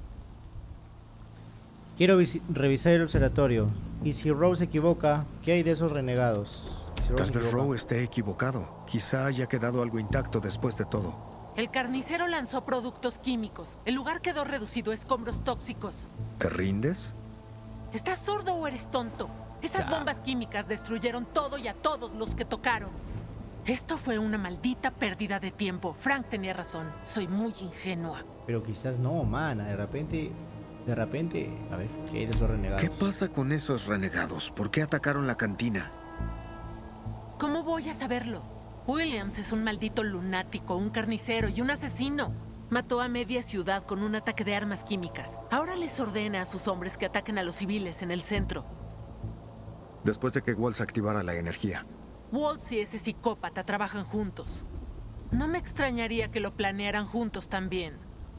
Quiero revisar el observatorio. Y si Row se equivoca, ¿qué hay de esos renegados? Si Row Tal se vez equivoca. Row esté equivocado. Quizá haya quedado algo intacto después de todo. El carnicero lanzó productos químicos. El lugar quedó reducido a escombros tóxicos. ¿Te rindes? ¿Estás sordo o eres tonto? Esas bombas químicas destruyeron todo y a todos los que tocaron. Esto fue una maldita pérdida de tiempo. Frank tenía razón. Soy muy ingenua. Pero quizás no, mana. De repente... A ver, ¿qué hay de esos renegados? ¿Qué pasa con esos renegados? ¿Por qué atacaron la cantina? ¿Cómo voy a saberlo? Williams es un maldito lunático, un carnicero y un asesino. Mató a media ciudad con un ataque de armas químicas. Ahora les ordena a sus hombres que ataquen a los civiles en el centro. Después de que Waltz activara la energía. Waltz y ese psicópata trabajan juntos. No me extrañaría que lo planearan juntos también.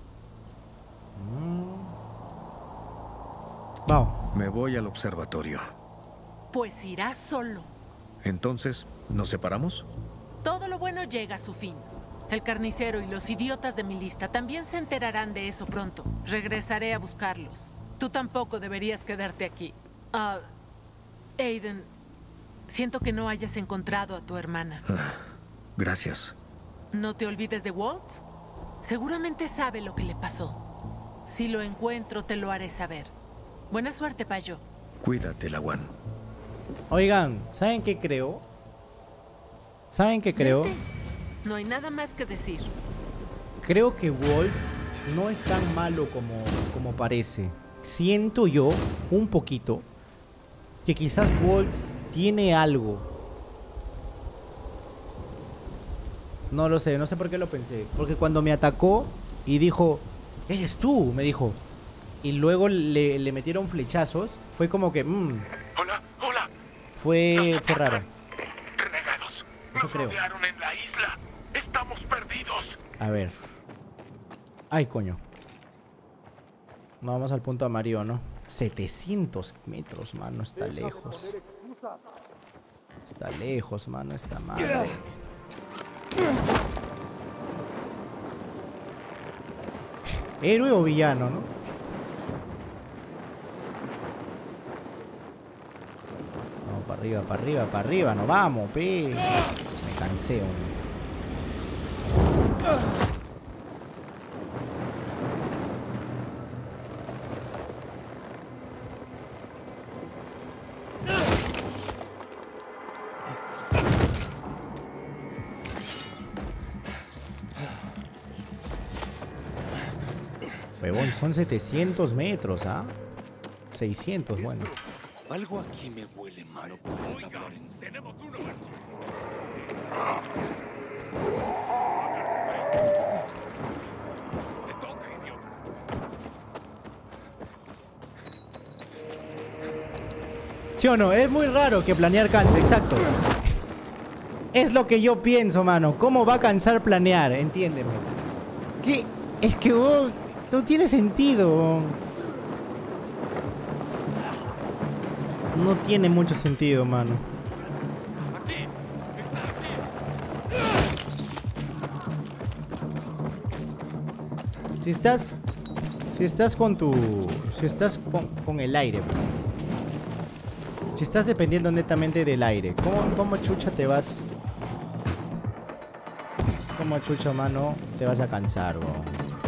Vamos. Me voy al observatorio. Pues irás solo. Entonces, ¿nos separamos? Todo lo bueno llega a su fin. El carnicero y los idiotas de mi lista también se enterarán de eso pronto. Regresaré a buscarlos. Tú tampoco deberías quedarte aquí. Aiden, siento que no hayas encontrado a tu hermana. Gracias. No te olvides de Walt. Seguramente sabe lo que le pasó. Si lo encuentro, te lo haré saber. Buena suerte, Payo. Cuídate, Lawan. Oigan, ¿saben qué creo? ¿Saben qué creo? Vete. No hay nada más que decir. Creo que Waltz no es tan malo como parece. Siento yo, un poquito, que quizás Waltz tiene algo. No lo sé, no sé por qué lo pensé. Porque cuando me atacó y dijo, eres tú, me dijo, y luego le metieron flechazos, fue como que... Hola, hola. Fue raro. Renegados. Eso creo. Rodearon en la isla. Estamos perdidos. A ver. Ay, coño. No, vamos al punto amarillo, ¿no? 700 metros, mano. Está lejos. Está lejos, mano. Esta madre. Héroe o villano, ¿no? Vamos, para arriba, para arriba, para arriba. No vamos, pe. Me cansé, hombre. Huevón, son 700 metros, ¿ah? 600, bueno. Algo aquí me huele mal. Tenemos uno. Te toca, idiota. ¿Sí o no? Es muy raro que planear canse, exacto. Es lo que yo pienso, mano. ¿Cómo va a cansar planear? Entiéndeme. ¿Qué? Es que vos... No tiene sentido. No tiene mucho sentido, mano. Si estás con tu... Si estás con el aire. Si estás dependiendo netamente del aire. ¿Cómo chucha te vas? ¿Cómo chucha, mano? Te vas a cansar, bro.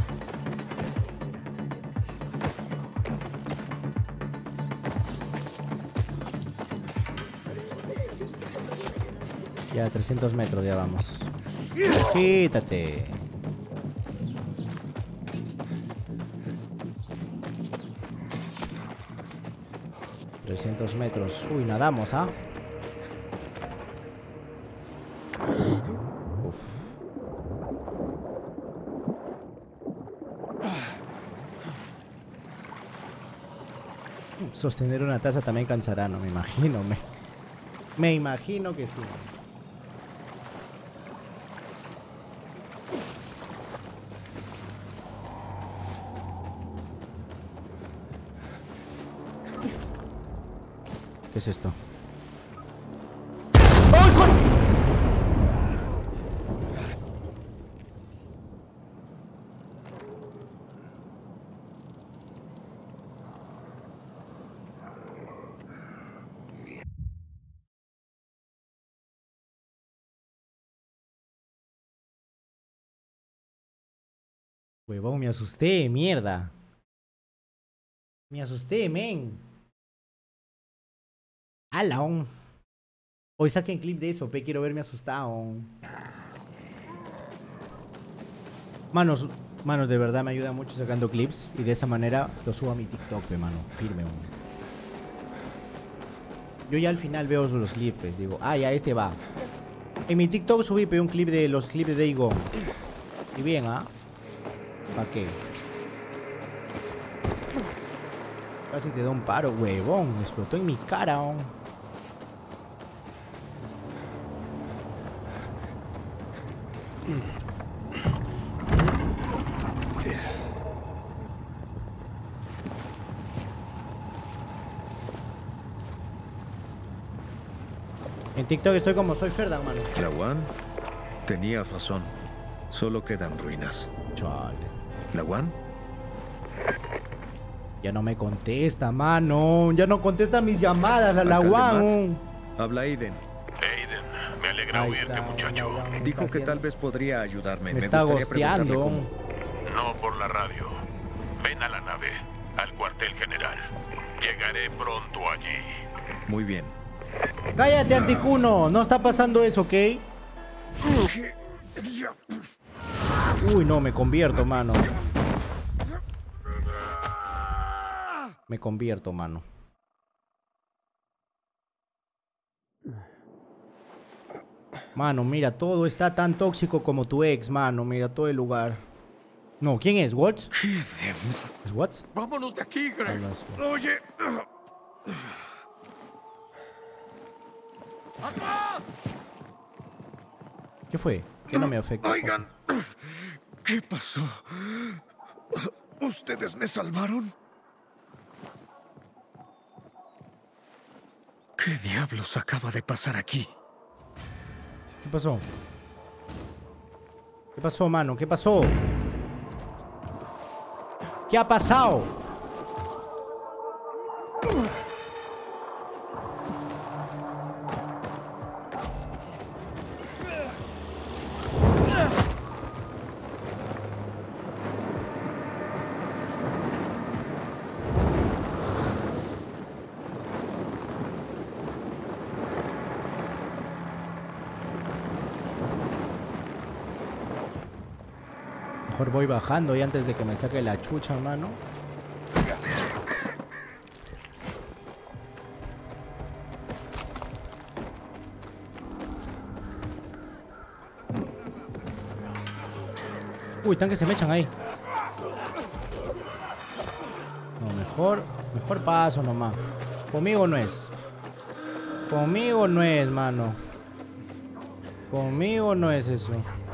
Ya, 300 metros, ya vamos. Quítate. $300 metros. Uy, nadamos, ¿ah? Uf. Sostener una taza también cansará, no me imagino. Me imagino que sí. ¿Qué es esto? ¡Ay, coño! Huevón, me asusté, mierda. Me asusté, men. ¡Hala! Hoy saquen clip de eso, pe, quiero verme asustado. Manos, de verdad me ayuda mucho sacando clips. Y de esa manera lo subo a mi TikTok, pe, mano. Firme, Yo ya al final veo los clips, pues, digo, ah, ya este va. En mi TikTok subí, pe, un clip de los clips de Days Gone. Y bien, ¿ah? ¿Para qué? Casi te da un paro, huevón. Explotó en mi cara, En TikTok estoy como soy Ferdan, mano. Lawan, tenías razón. Solo quedan ruinas. Chale. ¿Lawan? Ya no me contesta, mano. Ya no contesta mis llamadas, la Lawan. Habla Aiden. Aiden, me alegra oírte, muchacho. Dijo que tal vez podría ayudarme. Me está gosteando. Cómo. No por la radio. Ven a la nave, al cuartel general. Llegaré pronto allí. Muy bien. Cállate, Anticuno. No está pasando eso, ¿ok? Uy, no, me convierto, mano. Me convierto, mano. Mano, mira, todo está tan tóxico como tu ex, mano. Mira, todo el lugar. No, ¿quién es? ¿Watts? ¿Qué demonios? ¿Es Watts? Vámonos de aquí, Greg. Oye. ¿Qué fue? ¿Qué no me afecta? Oigan. ¿Qué pasó? ¿Ustedes me salvaron? ¿Qué diablos acaba de pasar aquí? ¿Qué pasó? ¿Qué pasó, mano? ¿Qué pasó? ¿Qué ha pasado? Mejor voy bajando y antes de que me saque la chucha, mano. Uy, están que se me echan ahí. No, mejor paso nomás. Conmigo no es. Conmigo no es, mano. Conmigo no es eso.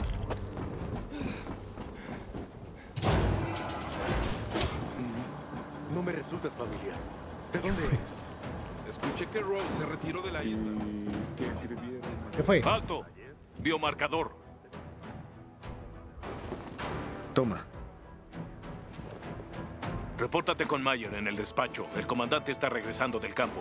No me resultas familiar. ¿De dónde eres? Escuché que Rowe se retiró de la isla. ¿Qué fue? ¡Alto! Biomarcador. Toma. Repórtate con Mayer en el despacho. El comandante está regresando del campo.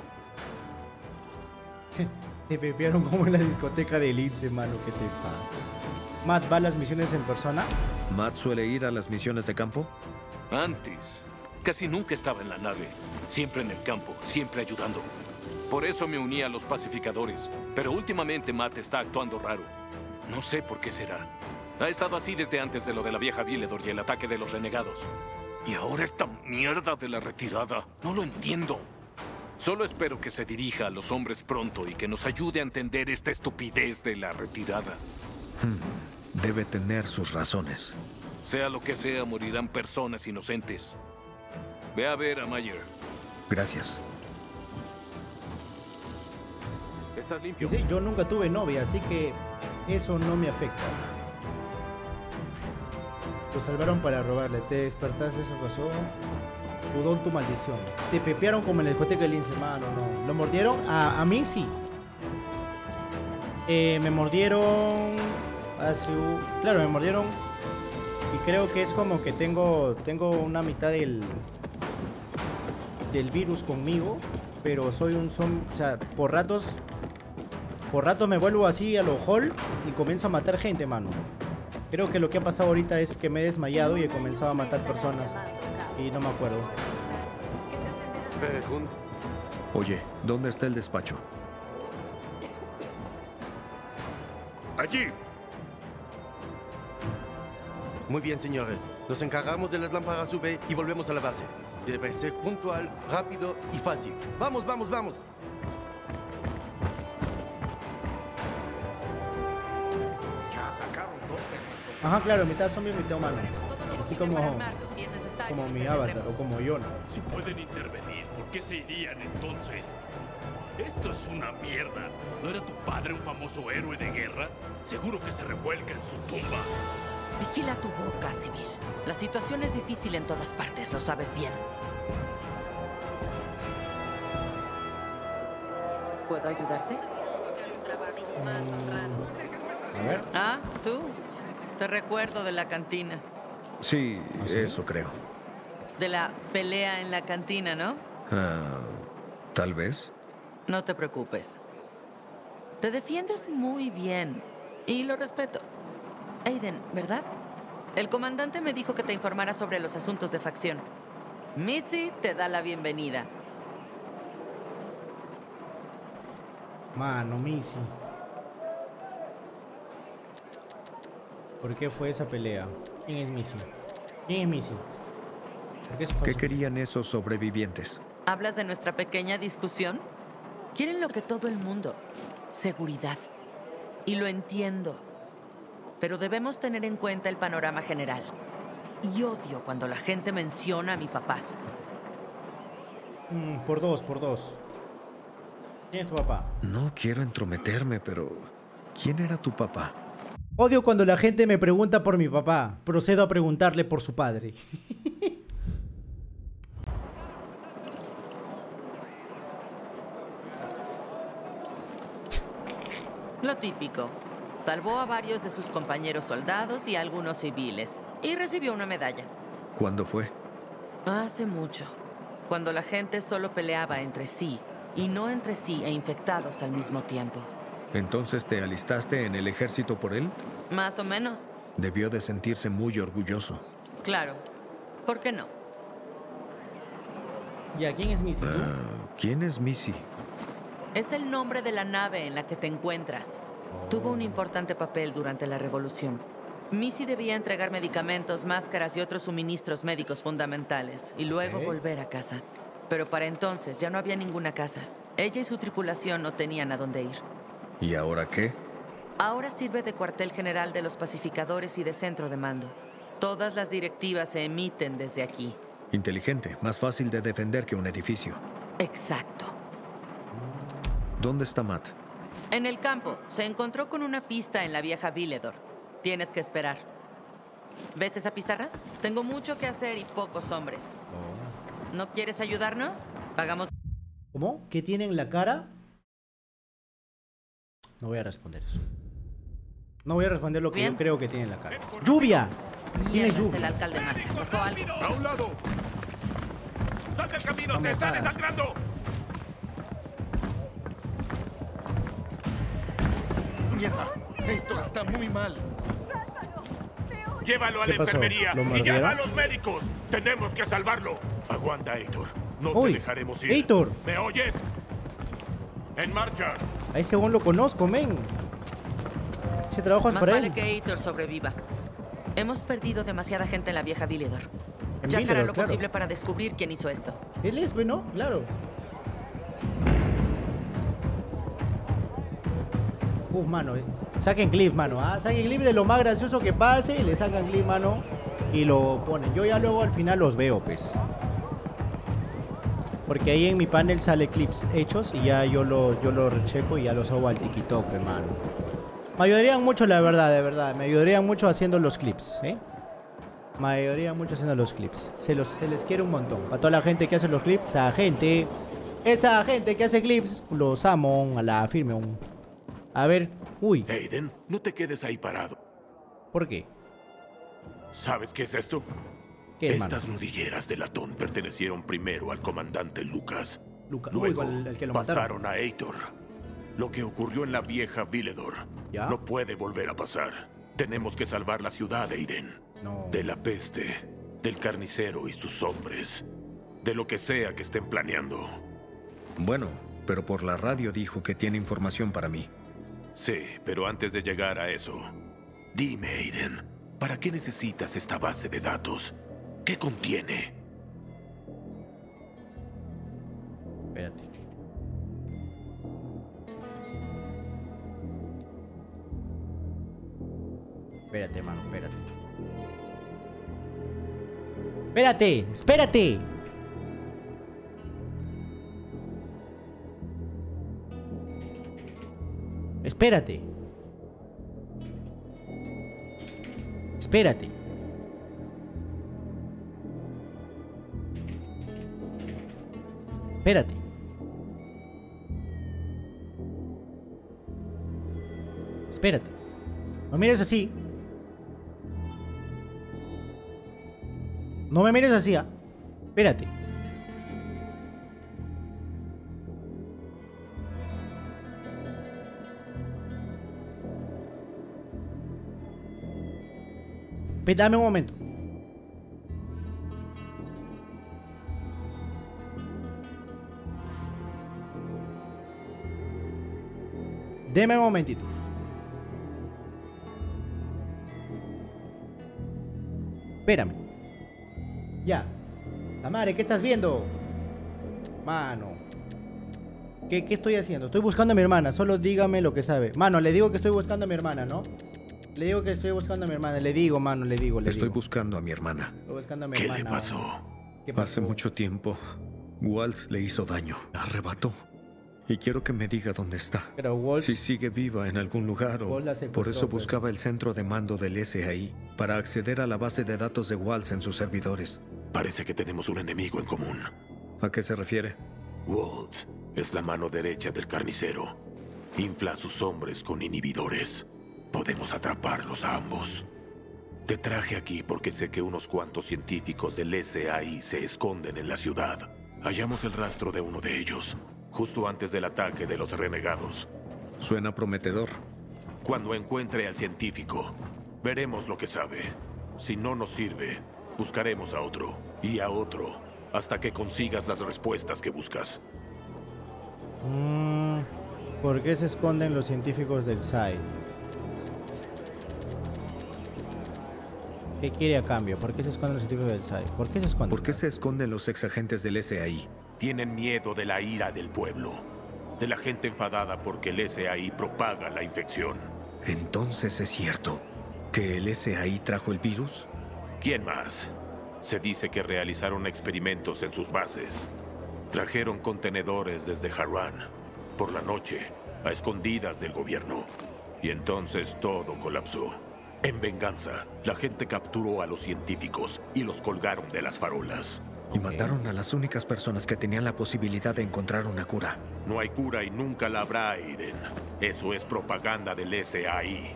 Te pepearon como en la discoteca de Lince, mano. ¿Qué te pasa? Matt, ¿va a las misiones en persona? ¿Matt suele ir a las misiones de campo? Antes, casi nunca estaba en la nave. Siempre en el campo, siempre ayudando. Por eso me uní a los pacificadores. Pero últimamente Matt está actuando raro. No sé por qué será. Ha estado así desde antes de lo de la vieja Villedor y el ataque de los renegados. Y ahora esta mierda de la retirada. No lo entiendo. Solo espero que se dirija a los hombres pronto y que nos ayude a entender esta estupidez de la retirada. Debe tener sus razones. Sea lo que sea, morirán personas inocentes. Ve a ver a Mayer. Gracias. ¿Estás limpio? Sí, yo nunca tuve novia, así que eso no me afecta. Lo salvaron para robarle. Te despertaste, eso pasó. Tu don, tu maldición. Te pepearon como en la discoteca del Lince, mano, no. ¿Lo mordieron? A mí sí. Me mordieron claro, me mordieron. Y creo que es como que tengo una mitad del virus conmigo. Pero soy o sea, por ratos me vuelvo así a lo Hall y comienzo a matar gente, mano. Creo que lo que ha pasado ahorita es que me he desmayado y he comenzado a matar personas. Y no me acuerdo. Oye, ¿dónde está el despacho? Allí. Muy bien, señores. Nos encargamos de las lámparas UV y volvemos a la base. Debe ser puntual, rápido y fácil. ¡Vamos, vamos, vamos! Ajá, claro, mitad zombie, mitad humano. Así como mi avatar o como Yona. Si pueden intervenir, ¿por qué se irían entonces? Esto es una mierda. ¿No era tu padre un famoso héroe de guerra? Seguro que se revuelca en su tumba. Vigila tu boca, civil. La situación es difícil en todas partes, lo sabes bien. ¿Puedo ayudarte? A ver. Ah, ¿tú? Te recuerdo de la cantina. Sí, eso creo. De la pelea en la cantina, ¿no? Tal vez. No te preocupes. Te defiendes muy bien. Y lo respeto. Aiden, ¿verdad? El comandante me dijo que te informara sobre los asuntos de facción. Missy te da la bienvenida. Mano, Missy. ¿Por qué fue esa pelea? ¿Quién es Missy? ¿Quién es Missy? ¿Qué querían esos sobrevivientes? ¿Hablas de nuestra pequeña discusión? Quieren lo que todo el mundo. Seguridad. Y lo entiendo. Pero debemos tener en cuenta el panorama general. y odio cuando la gente menciona a mi papá. Por dos. ¿Quién es tu papá? No quiero entrometerme, pero ¿quién era tu papá? Odio cuando la gente me pregunta por mi papá. Procedo a preguntarle por su padre. Lo típico. Salvó a varios de sus compañeros soldados y a algunos civiles. Y recibió una medalla. ¿Cuándo fue? Hace mucho. Cuando la gente solo peleaba entre sí. Y no entre sí e infectados al mismo tiempo. ¿Entonces te alistaste en el ejército por él? Más o menos. Debió de sentirse muy orgulloso. Claro. ¿Por qué no? ¿Y a quién es Missy? ¿Quién es Missy? Es el nombre de la nave en la que te encuentras. Tuvo un importante papel durante la revolución. Missy debía entregar medicamentos, máscaras y otros suministros médicos fundamentales, y luego volver a casa. Pero para entonces ya no había ninguna casa. Ella y su tripulación no tenían a dónde ir. ¿Y ahora qué? Ahora sirve de cuartel general de los pacificadores y de centro de mando. Todas las directivas se emiten desde aquí. Inteligente, más fácil de defender que un edificio. Exacto. ¿Dónde está Matt? En el campo. Se encontró con una pista en la vieja Villedor. Tienes que esperar. ¿Ves esa pizarra? Tengo mucho que hacer y pocos hombres. ¿No quieres ayudarnos? Pagamos. ¿Cómo? ¿Qué tiene en la cara? No voy a responder eso. No voy a responder lo que yo creo que tiene en la cara. ¡Lluvia! ¿Quién es Lluvia? El alcalde Matt. ¿Pasó algo? ¡A un lado! ¡Sal del camino! ¡Se está desangrando! ¡Mierda! Héctor está muy mal. Llévalo a la enfermería y llama a los médicos. Tenemos que salvarlo. Aguanta, Héctor. No te dejaremos ir. Héctor. ¿Me oyes? En marcha. A ese lo conozco, men. Ese trabajo es Más para vale él. que Héctor sobreviva. Hemos perdido demasiada gente en la vieja Villedor. En Jack hará Villedor, lo posible para descubrir quién hizo esto. Él es, bueno, claro. Mano. Saquen clip, mano. Saquen clip de lo más gracioso que pase. Y le sacan clip, mano. Y lo ponen. Yo ya luego al final los veo, pues. Porque ahí en mi panel sale clips hechos. Y ya yo lo recheco y ya los hago al TikTok, hermano. Me ayudarían mucho, la verdad, de verdad. Me ayudarían mucho haciendo los clips, ¿eh? Me ayudarían mucho haciendo los clips. Se les quiere un montón. Para toda la gente que hace los clips, esa gente que hace clips, los amo a la firme. A ver, uy. Aiden, no te quedes ahí parado. ¿Por qué? ¿Sabes qué es esto? ¿Qué, Estas nudilleras de latón pertenecieron primero al comandante Lucas. Luego el que lo pasaron a Heitor. Lo que ocurrió en la vieja Villedor no puede volver a pasar. Tenemos que salvar la ciudad, Aiden. No. De la peste, del carnicero y sus hombres. De lo que sea que estén planeando. Bueno, pero por la radio dijo que tiene información para mí. Sí, pero antes de llegar a eso, dime, Aiden, ¿para qué necesitas esta base de datos? ¿Qué contiene? Espérate. Espérate, mano, espérate. Espérate, espérate. Espérate. Espérate. Espérate. Espérate. No mires así. No me mires así, ¿ah? Espérate. Dame un momento. Deme un momentito. Espérame. Ya. Tamare, ¿qué estás viendo? Mano. ¿Qué estoy haciendo? Estoy buscando a mi hermana. Solo dígame lo que sabe. Mano, le digo que estoy buscando a mi hermana, ¿no? Le digo que estoy buscando a mi hermana. Le digo, mano, le digo. Estoy buscando a mi hermana. Estoy buscando a mi ¿Qué hermana. le pasó? ¿Qué pasó? Hace mucho tiempo, Waltz le hizo daño. La arrebató. Y quiero que me diga dónde está. Pero Waltz... Si sigue viva en algún lugar o... Waltz la secuestró, Por eso buscaba el centro de mando del SAI para acceder a la base de datos de Waltz en sus servidores. Parece que tenemos un enemigo en común. ¿A qué se refiere? Waltz es la mano derecha del carnicero. Infla a sus hombres con inhibidores. Podemos atraparlos a ambos. Te traje aquí porque sé que unos cuantos científicos del SAI se esconden en la ciudad. Hallamos el rastro de uno de ellos, justo antes del ataque de los renegados. Suena prometedor. Cuando encuentre al científico, veremos lo que sabe. Si no nos sirve, buscaremos a otro y a otro hasta que consigas las respuestas que buscas. ¿Por qué se esconden los científicos del SAI? ¿Qué quiere a cambio? ¿Por qué se esconden los científicos del SAI? ¿Por qué se esconden? ¿Por qué se esconden los exagentes del SAI? Tienen miedo de la ira del pueblo, de la gente enfadada porque el SAI propaga la infección. Entonces es cierto que el SAI trajo el virus. ¿Quién más? Se dice que realizaron experimentos en sus bases. Trajeron contenedores desde Harran, por la noche, a escondidas del gobierno. Y entonces todo colapsó. En venganza, la gente capturó a los científicos y los colgaron de las farolas. Y mataron a las únicas personas que tenían la posibilidad de encontrar una cura. No hay cura y nunca la habrá, Aiden. Eso es propaganda del SAI.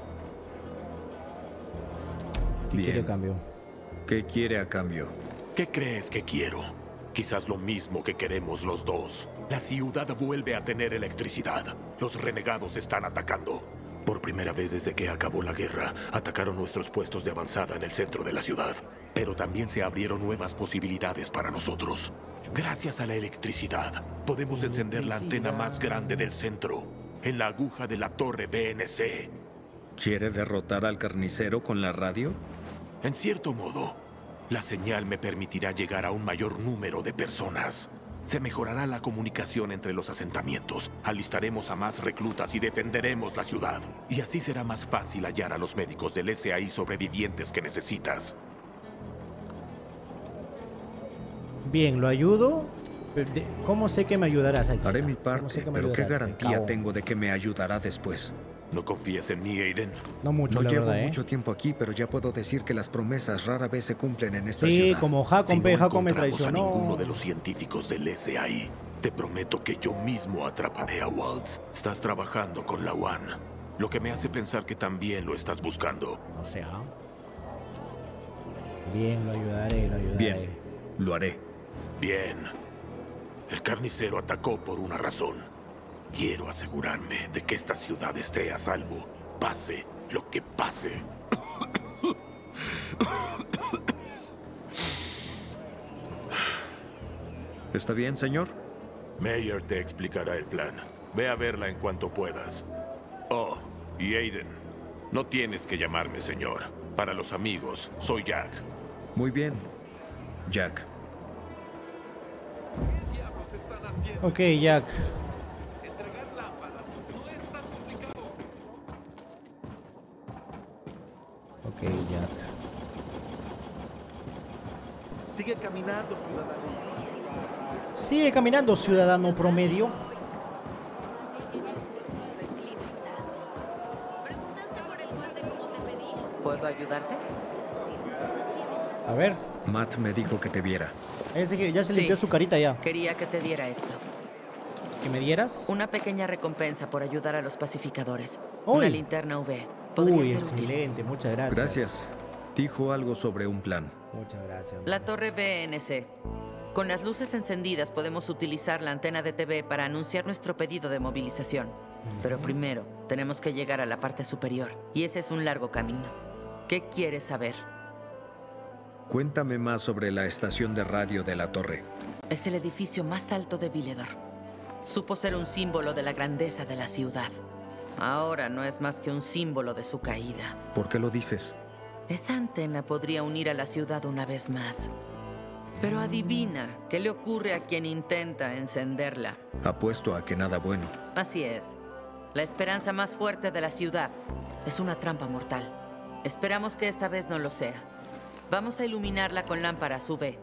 ¿Qué quiere a cambio? ¿Qué quiere a cambio? ¿Qué crees que quiero? Quizás lo mismo que queremos los dos. La ciudad vuelve a tener electricidad. Los renegados están atacando. Por primera vez desde que acabó la guerra, atacaron nuestros puestos de avanzada en el centro de la ciudad. Pero también se abrieron nuevas posibilidades para nosotros. Gracias a la electricidad, podemos encender la antena más grande del centro, en la aguja de la torre BNC. ¿Quiere derrotar al carnicero con la radio? En cierto modo, la señal me permitirá llegar a un mayor número de personas. Se mejorará la comunicación entre los asentamientos, alistaremos a más reclutas y defenderemos la ciudad. Y así será más fácil hallar a los médicos del SAI sobrevivientes que necesitas. Bien, lo ayudo. ¿Cómo sé que me ayudarás aquí? Haré mi parte, pero ¿qué garantía tengo de que me ayudará después? ¿No confías en mí, Aiden? No mucho, No la llevo verdad, mucho tiempo aquí, pero ya puedo decir que las promesas rara vez se cumplen en esta Sí, ciudad. como Hakon, Si no Hakon me encontramos a traicionó. ninguno de los científicos del SAI, te prometo que yo mismo atraparé a Waltz. Estás trabajando con la UAN, lo que me hace pensar que también lo estás buscando. O sea... Bien, lo ayudaré, lo ayudaré. Bien, lo haré. Bien. El carnicero atacó por una razón. Quiero asegurarme de que esta ciudad esté a salvo, pase lo que pase. ¿Está bien, señor? Mayer te explicará el plan. Ve a verla en cuanto puedas. Oh, y Aiden, no tienes que llamarme señor. Para los amigos, soy Jack. Muy bien, Jack. Ok, Jack. Ok, Jack. Sigue caminando, ciudadano. Sigue caminando, ciudadano promedio. ¿Puedo ayudarte? A ver. Matt me dijo que te viera. Ese que ya se Sí. limpió su carita ya. Quería que te diera esto. ¿Que me dieras? Una pequeña recompensa por ayudar a los pacificadores. Uy. Una linterna UV. Podría Uy, ser útil. excelente, muchas gracias. Gracias. Dijo algo sobre un plan. Muchas gracias. La torre BNC. Con las luces encendidas podemos utilizar la antena de TV para anunciar nuestro pedido de movilización. Pero primero, tenemos que llegar a la parte superior. Y ese es un largo camino. ¿Qué quieres saber? Cuéntame más sobre la estación de radio de la torre. Es el edificio más alto de Villedor. Supo ser un símbolo de la grandeza de la ciudad. Ahora no es más que un símbolo de su caída. ¿Por qué lo dices? Esa antena podría unir a la ciudad una vez más. Pero adivina, ¿qué le ocurre a quien intenta encenderla? Apuesto a que nada bueno. Así es. La esperanza más fuerte de la ciudad es una trampa mortal. Esperamos que esta vez no lo sea. Vamos a iluminarla con lámparas UV.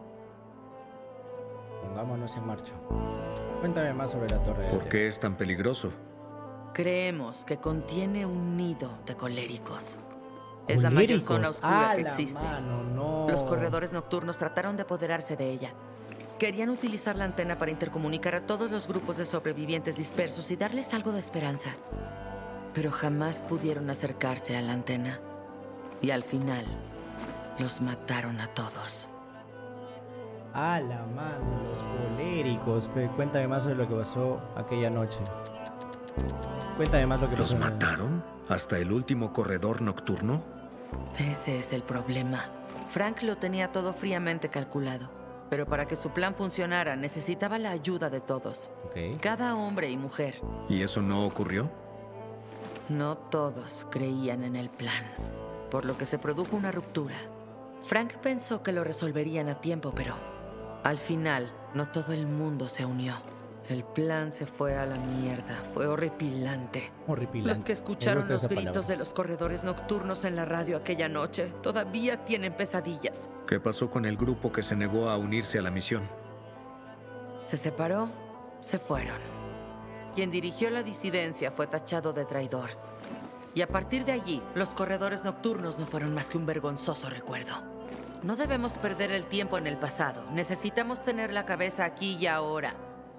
Pongámonos en marcha. Cuéntame más sobre la torre. ¿Por qué es tan peligroso? Creemos que contiene un nido de coléricos. Es la mayor zona oscura que existe. Los corredores nocturnos trataron de apoderarse de ella. Querían utilizar la antena para intercomunicar a todos los grupos de sobrevivientes dispersos y darles algo de esperanza. Pero jamás pudieron acercarse a la antena. Y al final, los mataron a todos. A la mano, los coléricos. Cuéntame más sobre lo que pasó aquella noche. Cuéntame más lo que pasó. ¿Los mataron? ¿Hasta el último corredor nocturno? Ese es el problema. Frank lo tenía todo fríamente calculado. Pero para que su plan funcionara, necesitaba la ayuda de todos. Cada hombre y mujer. ¿Y eso no ocurrió? No todos creían en el plan, por lo que se produjo una ruptura. Frank pensó que lo resolverían a tiempo, pero al final no todo el mundo se unió. El plan se fue a la mierda. Fue horripilante. Los que escucharon los gritos de los corredores nocturnos en la radio aquella noche todavía tienen pesadillas. ¿Qué pasó con el grupo que se negó a unirse a la misión? Se separó, se fueron. Quien dirigió la disidencia fue tachado de traidor. Y a partir de allí, los corredores nocturnos no fueron más que un vergonzoso recuerdo. No debemos perder el tiempo en el pasado. Necesitamos tener la cabeza aquí y ahora.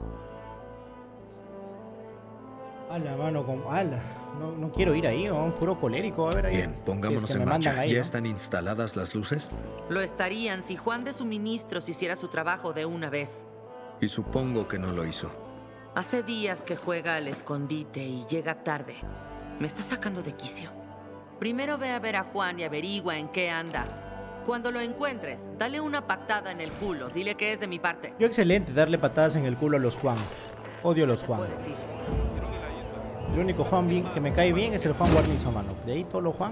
A la mano con... ¡Hala! No quiero ir ahí, un puro colérico. A ver ahí. Bien, pongámonos en marcha. ¿Ya están instaladas las luces? Lo estarían si Juan de Suministros hiciera su trabajo de una vez. Y supongo que no lo hizo. Hace días que juega al escondite y llega tarde. Me está sacando de quicio. Primero ve a ver a Juan y averigua en qué anda. Cuando lo encuentres, dale una patada en el culo. Dile que es de mi parte. Yo excelente darle patadas en el culo a los Juan. Odio a los Juan. El único Juan bien, que me cae bien es el Juan Guarnizo, mano. De ahí todos los Juan.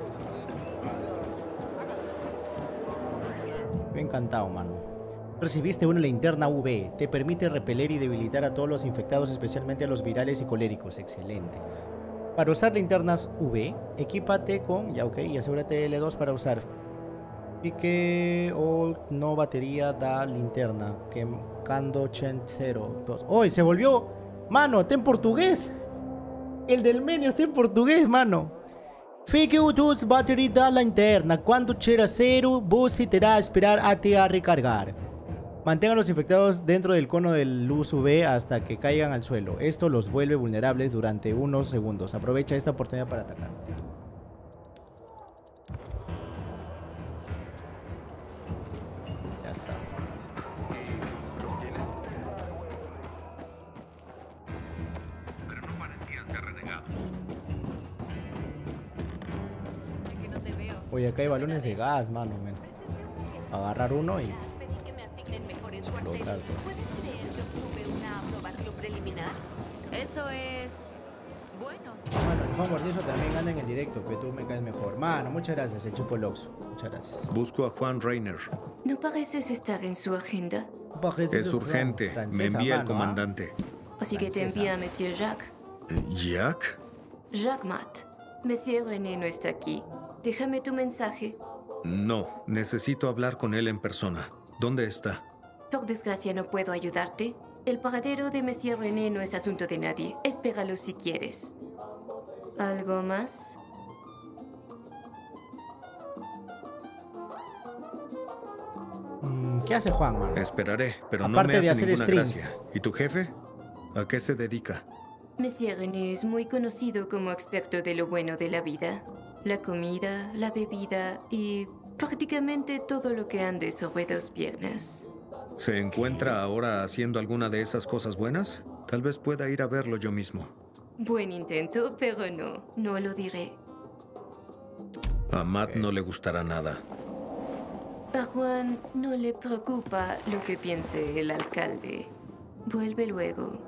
Me ha encantado, mano. Recibiste una linterna UV. Te permite repeler y debilitar a todos los infectados, especialmente a los virales y coléricos. Excelente. Para usar linternas UV, equípate con... Ya, ok. Y asegúrate L2 para usar. Pique o no batería da linterna. Quemando Chen 0. 2. ¡Oh! Se volvió... Mano, está en portugués. El del menú está en portugués, mano. Fique tus batería da linterna. Cuando cheira cero, você terá a esperar até a recargar. Mantengan los infectados dentro del cono de luz UV hasta que caigan al suelo. Esto los vuelve vulnerables durante unos segundos. Aprovecha esta oportunidad para atacar. Ya está. Pero no parecían ser renegados. Oye, acá hay balones de gas, mano. Agarrar uno y... explotar. Eso es... bueno. Mano, el Juan Guarnizo también anda en el directo, pero tú me caes mejor. Mano, muchas gracias, el Chupo Loxo. Muchas gracias. Busco a Juan Rainer. ¿No pareces estar en su agenda? Es urgente. Me envía el comandante. Así que te envía a Monsieur Jacques. ¿Jacques? Jacques Mat. Monsieur René no está aquí. Déjame tu mensaje. No, necesito hablar con él en persona. ¿Dónde está? Por desgracia no puedo ayudarte. El paradero de Monsieur René no es asunto de nadie. Espéralo si quieres. ¿Algo más? ¿Qué hace Juan, man? Esperaré, pero aparte no me de hace hacer ninguna streams. gracia. ¿Y tu jefe? ¿A qué se dedica? Monsieur René es muy conocido como experto de lo bueno de la vida. La comida, la bebida y prácticamente todo lo que ande sobre dos piernas. ¿Se encuentra ahora haciendo alguna de esas cosas buenas? Tal vez pueda ir a verlo yo mismo. Buen intento, pero no lo diré. A Matt no le gustará nada. A Juan no le preocupa lo que piense el alcalde. Vuelve luego.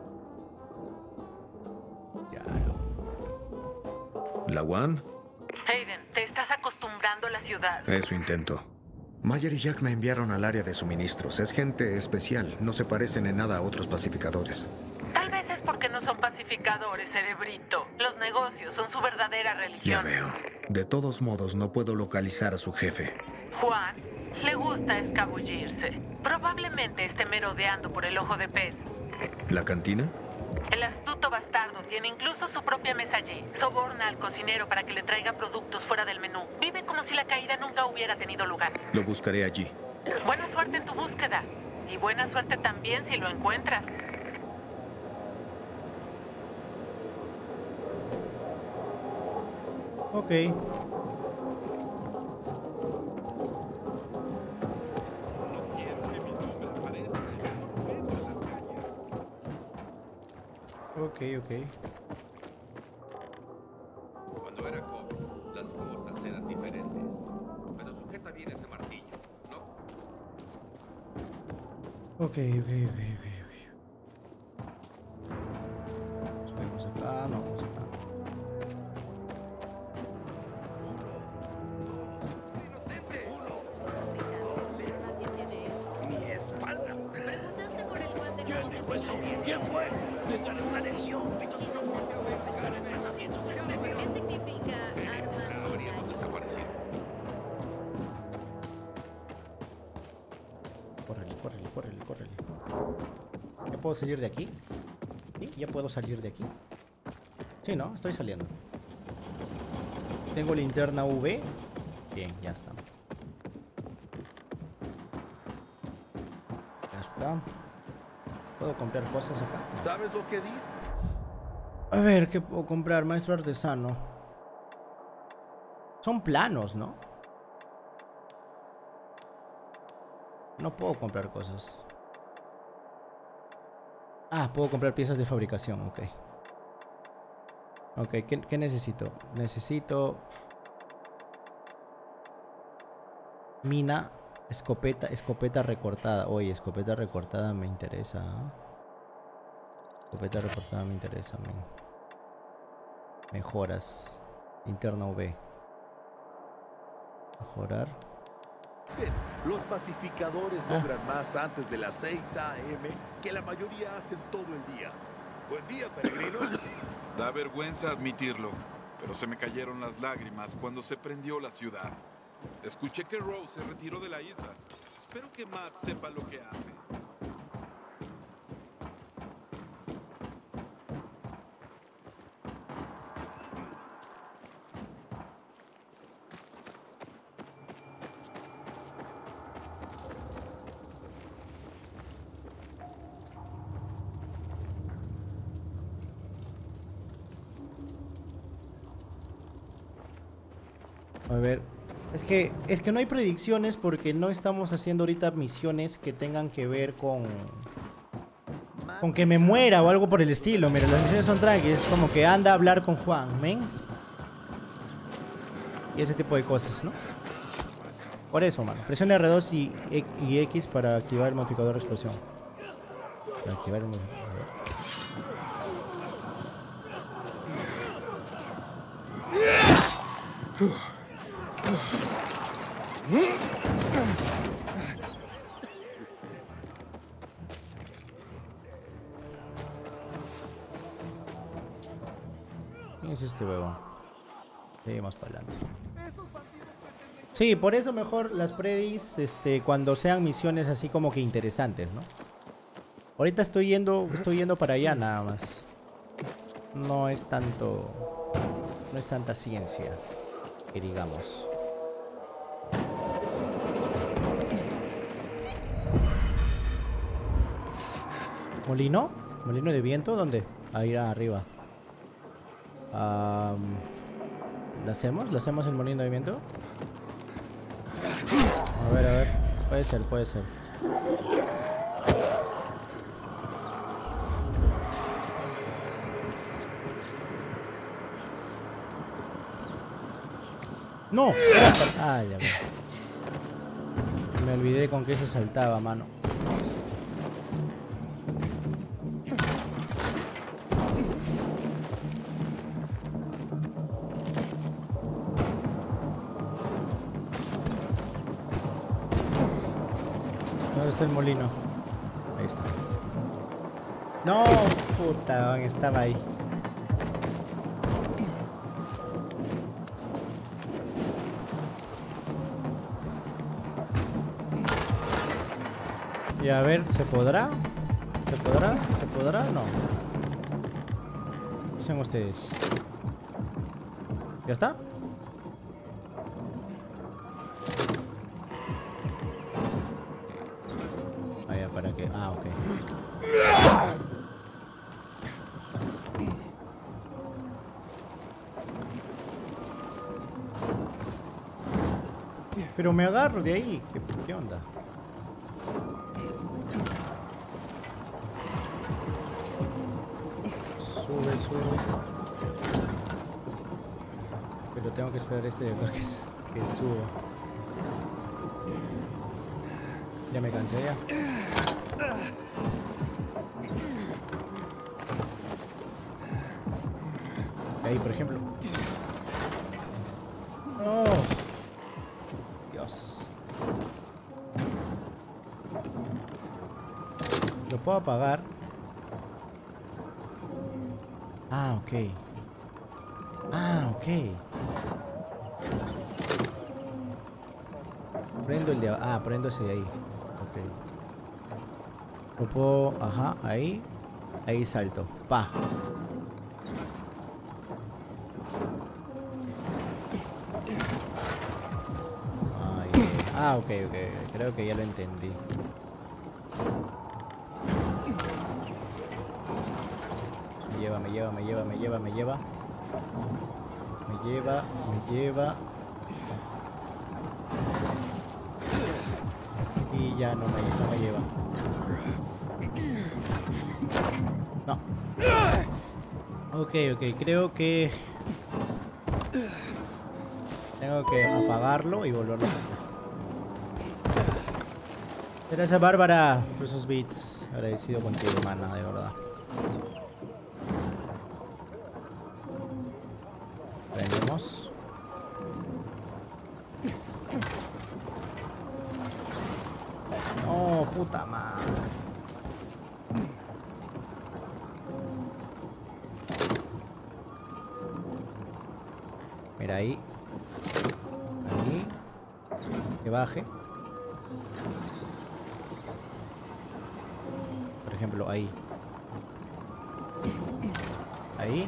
¿Lawan? Aiden, te estás acostumbrando a la ciudad. Eso intento. Mayer y Jack me enviaron al área de suministros. Es gente especial. No se parecen en nada a otros pacificadores. Tal vez es porque no son pacificadores. pacificadores, cerebrito. Los negocios son su verdadera religión. Ya veo. De todos modos, no puedo localizar a su jefe. Juan, le gusta escabullirse. Probablemente esté merodeando por el ojo de pez. ¿La cantina? El astuto bastardo tiene incluso su propia mesa allí. Soborna al cocinero para que le traiga productos fuera del menú. Vive como si la caída nunca hubiera tenido lugar. Lo buscaré allí. Buena suerte en tu búsqueda. Y buena suerte también si lo encuentras. Ok. Ok. Cuando era joven, las cosas eran diferentes. Pero sujeta bien ese martillo, ¿no? Ok. Subimos acá, no vamos acá. Mi espalda. ¿Preguntaste por el guante? ¿Quién dijo eso? ¿Quién fue? Les daré una lección. ¿Qué significa arma? Habríamos desaparecido. Córrele. ¿Ya puedo salir de aquí? ¿Sí? ¿Ya puedo salir de aquí? Sí, ¿no? Estoy saliendo. Tengo linterna UV. Bien, ya está. Ya está. ¿Puedo comprar cosas acá? ¿Sabes lo que dice? A ver, ¿qué puedo comprar? Maestro artesano. Son planos, ¿no? No puedo comprar cosas. Ah, puedo comprar piezas de fabricación, ok. Ok, ¿qué necesito? Necesito... mina, escopeta recortada. Oye, escopeta recortada me interesa, ¿eh? Escopeta recortada me interesa, men. Mejoras. Linterna UV. Mejorar. Los pacificadores logran más antes de las 6 a.m. que la mayoría hacen todo el día. Buen día, peregrino. Da vergüenza admitirlo, pero se me cayeron las lágrimas cuando se prendió la ciudad. Escuché que Rose se retiró de la isla. Espero que Matt sepa lo que hace. A ver, es que no hay predicciones porque no estamos haciendo ahorita misiones que tengan que ver con que me muera o algo por el estilo. Mira, las misiones son tranquilas, es como que anda a hablar con Juan, ¿ven? Y ese tipo de cosas, ¿no? Por eso, mano. Presione R2 y X para activar el modificador de explosión. Para activar el modificador. ¿Quién es este huevón? Seguimos para adelante. Sí, por eso mejor las predis, cuando sean misiones así como que interesantes, ¿no? Ahorita estoy yendo para allá nada más. No es tanta ciencia, que digamos. ¿Molino? ¿Molino de viento? ¿Dónde? Ahí arriba. ¿Lo hacemos? ¿Lo hacemos el molino de viento? A ver. Puede ser. ¡No! Ah, ya veo. Me olvidé con qué se saltaba, mano. ¿Dónde está el molino? Ahí está. No, puta, estaba ahí. Y a ver, ¿se podrá? ¿Se podrá? ¿Se podrá? No. ¿Qué hacen ustedes? ¿Ya está? Vaya, ¿para qué? Ah, ok. Pero me agarro de ahí. ¿Qué onda? Sube, sube. Pero tengo que esperar este de acá que suba. Ya me cansé ya. Ahí, por ejemplo. No. Dios. Lo puedo apagar. Ah, ok. Ah, ok. Prendo el de... Ah, prendo ese de ahí. Ok. Lo puedo... Ajá, ahí. Ahí salto. Pa. Ah, ok, ok. Creo que ya lo entendí. Me lleva. Me lleva. Y ya no me lleva. No. Ok, creo que... Tengo que apagarlo y volverlo a prender. Gracias, Bárbara, por esos beats. Agradecido contigo, hermana, de verdad. Prendemos. No, puta madre. Mira ahí. Ahí. Que baje. Por ejemplo, ahí. Ahí.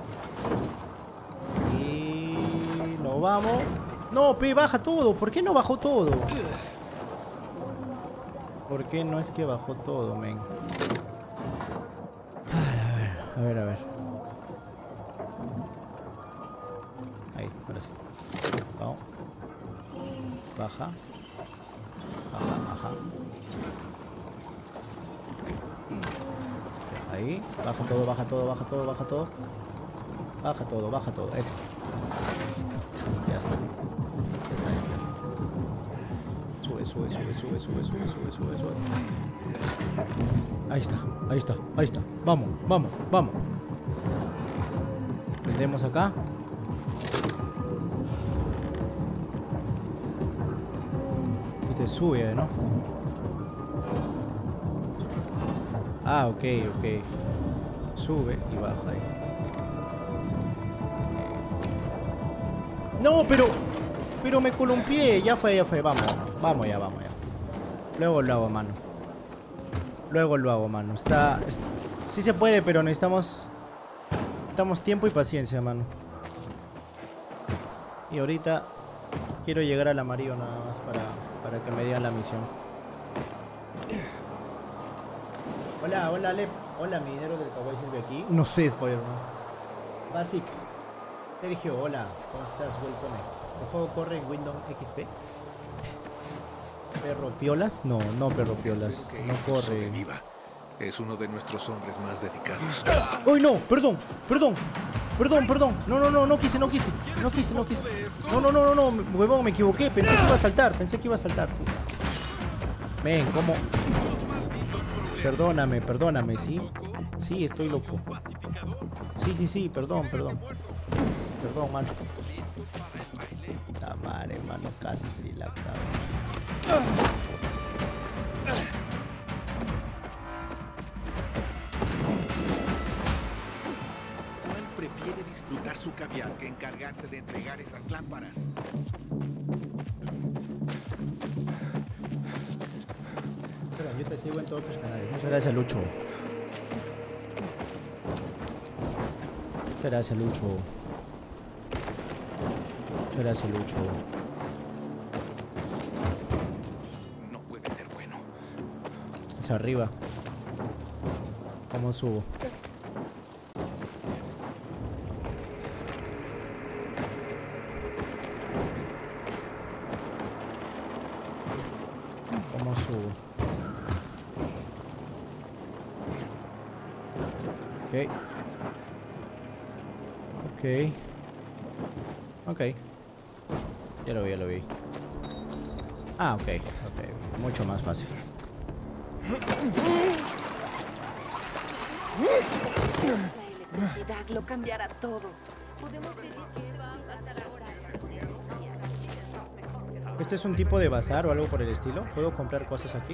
Y... nos vamos. No, pe, baja todo. ¿Por qué no bajó todo? ¿Por qué no es que bajó todo, men? A ver. Ahí, ahora sí. Vamos. Baja. Ajá. Ahí. Baja todo. Baja todo. Eso. Ya está. Sube. Ahí está. Vamos. Prendemos acá. Y te sube, ¿no? Ah, ok. Sube y baja ahí. No, pero me columpié. Ya fue. Vamos ya. Luego lo hago, mano. Sí se puede, pero necesitamos tiempo y paciencia, mano. Y ahorita quiero llegar al amarillo nada más para que me digan la misión. Hola, Lep. Hola, mi dinero del Kawaii siempre aquí. No sé, spoiler, ¿no? Basic. Sergio, hola. ¿Cómo estás? Welcome. ¿El juego corre en Windows XP? ¿Perro piolas? No, perro piolas. No corre. Es uno de nuestros hombres más dedicados. ¡Uy, no! Perdón. No quise. No, huevón, me equivoqué. Pensé que iba a saltar. Puta. Ven, ¿cómo? Perdóname, ¿sí? Sí, estoy loco. Sí, perdón. Perdón, mano. La madre, mano, casi la cago. Juan prefiere disfrutar su caviar que encargarse de entregar esas lámparas. Espera, yo Te sigo en todos tus canales. Muchas gracias, Lucho. Muchas gracias, Lucho. Muchas gracias, Lucho. No puede ser bueno. Hacia arriba. ¿Cómo subo? ¿Cómo subo? Ok. Ok. Ok. Ya lo vi, ya lo vi. Ah, ok. Ok. Mucho más fácil. La electricidad lo cambiará todo. Podemos vivir qué va a pasar ahora. ¿Este es un tipo de bazar o algo por el estilo? ¿Puedo comprar cosas aquí?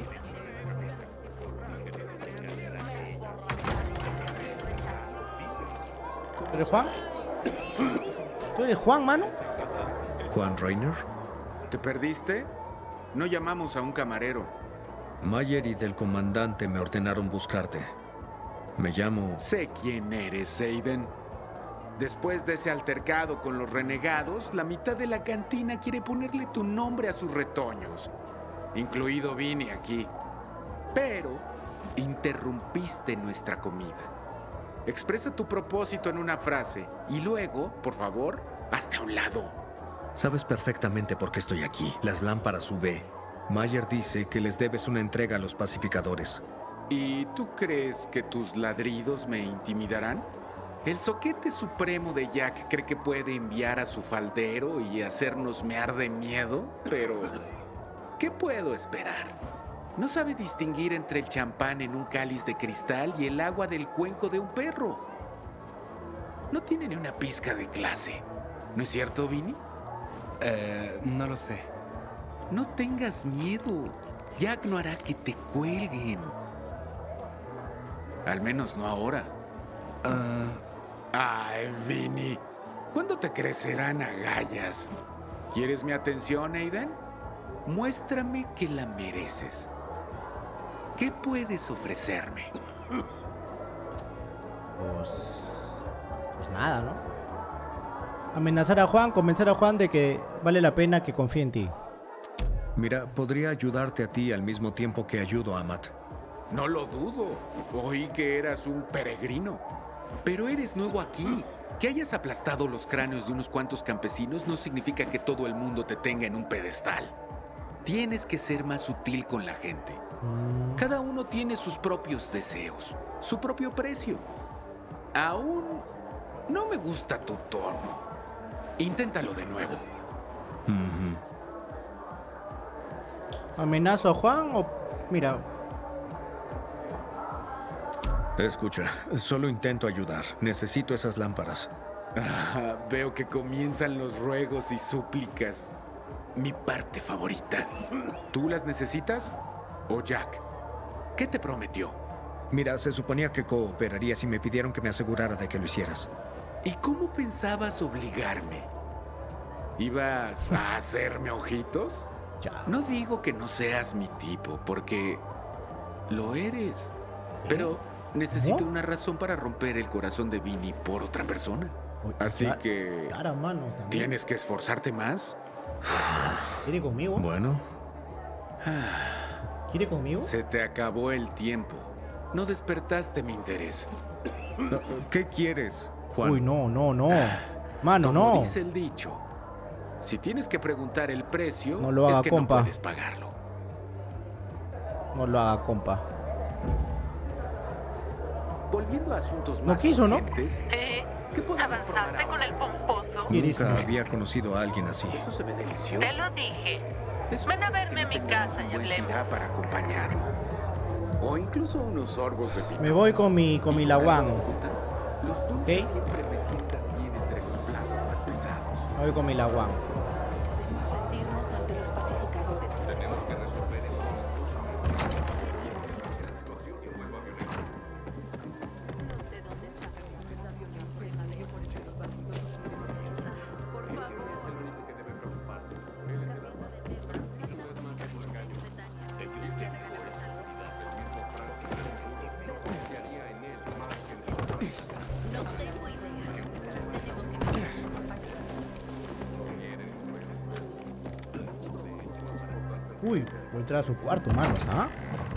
¿Tú eres Juan? ¿Tú eres Juan, mano? ¿Juan Rainer? ¿Te perdiste? No llamamos a un camarero. Mayer y del comandante me ordenaron buscarte. Me llamo... Sé quién eres, Aiden. Después de ese altercado con los renegados, la mitad de la cantina quiere ponerle tu nombre a sus retoños. Incluido Vinny aquí. Pero interrumpiste nuestra comida. Expresa tu propósito en una frase y luego, por favor, hazte a un lado. Sabes perfectamente por qué estoy aquí. Las lámparas UV. Mayer dice que les debes una entrega a los pacificadores. ¿Y tú crees que tus ladridos me intimidarán? El soquete supremo de Jack cree que puede enviar a su faldero y hacernos mear de miedo, pero ¿qué puedo esperar? No sabe distinguir entre el champán en un cáliz de cristal y el agua del cuenco de un perro. No tiene ni una pizca de clase. ¿No es cierto, Vinny? No lo sé. No tengas miedo. Jack no hará que te cuelguen. Al menos no ahora. Ay, Vinny. ¿Cuándo te crecerán agallas? ¿Quieres mi atención, Aiden? Muéstrame que la mereces. ¿Qué puedes ofrecerme? Pues nada, ¿no? Amenazar a Juan, convencer a Juan de que vale la pena que confíe en ti. Mira, podría ayudarte a ti al mismo tiempo que ayudo a Matt. No lo dudo. Oí que eras un peregrino. Pero eres nuevo aquí. Que hayas aplastado los cráneos de unos cuantos campesinos no significa que todo el mundo te tenga en un pedestal. Tienes que ser más sutil con la gente. Cada uno tiene sus propios deseos, su propio precio. Aún no me gusta tu tono. Inténtalo de nuevo. ¿Amenazo a Juan o...? Mira... Escucha, solo intento ayudar. Necesito esas lámparas. Veo que comienzan los ruegos y súplicas. Mi parte favorita. ¿Tú las necesitas? ¿O Jack? ¿Qué te prometió? Mira, se suponía que cooperaría si me pidieron que me asegurara de que lo hicieras. ¿Y cómo pensabas obligarme? ¿Ibas a hacerme ojitos? Ya. No digo que no seas mi tipo, porque lo eres. Pero necesito una razón para romper el corazón de Vinny por otra persona. Así que... ¿Tienes que esforzarte más? ¿Quiere conmigo? Bueno. ¿Quiere conmigo? Se te acabó el tiempo. No despertaste mi interés. ¿Qué quieres, Juan? Uy, no. Mano, Como no. dice el dicho, si tienes que preguntar el precio, No lo haga, es que compa. no puedes pagarlo. No lo haga, compa. Volviendo a asuntos No más quiso, ¿no? urgentes, ¿qué podemos probar ¿Avanzaste con el pomposo? Nunca había conocido a alguien así. Eso se ve delicioso. Te lo dije. Ven a verme a mi casa y Buen hablemos. sirá para acompañarlo. O incluso unos sorbos de pino. Me voy con mi laguán. Los dulces siempre me sientan bien entre los platos más pesados. Me voy con mi laguán. Rendirnos ante los pacificadores. Tenemos que resolver esto. Uy, voy a entrar a su cuarto, manos, ¿ah?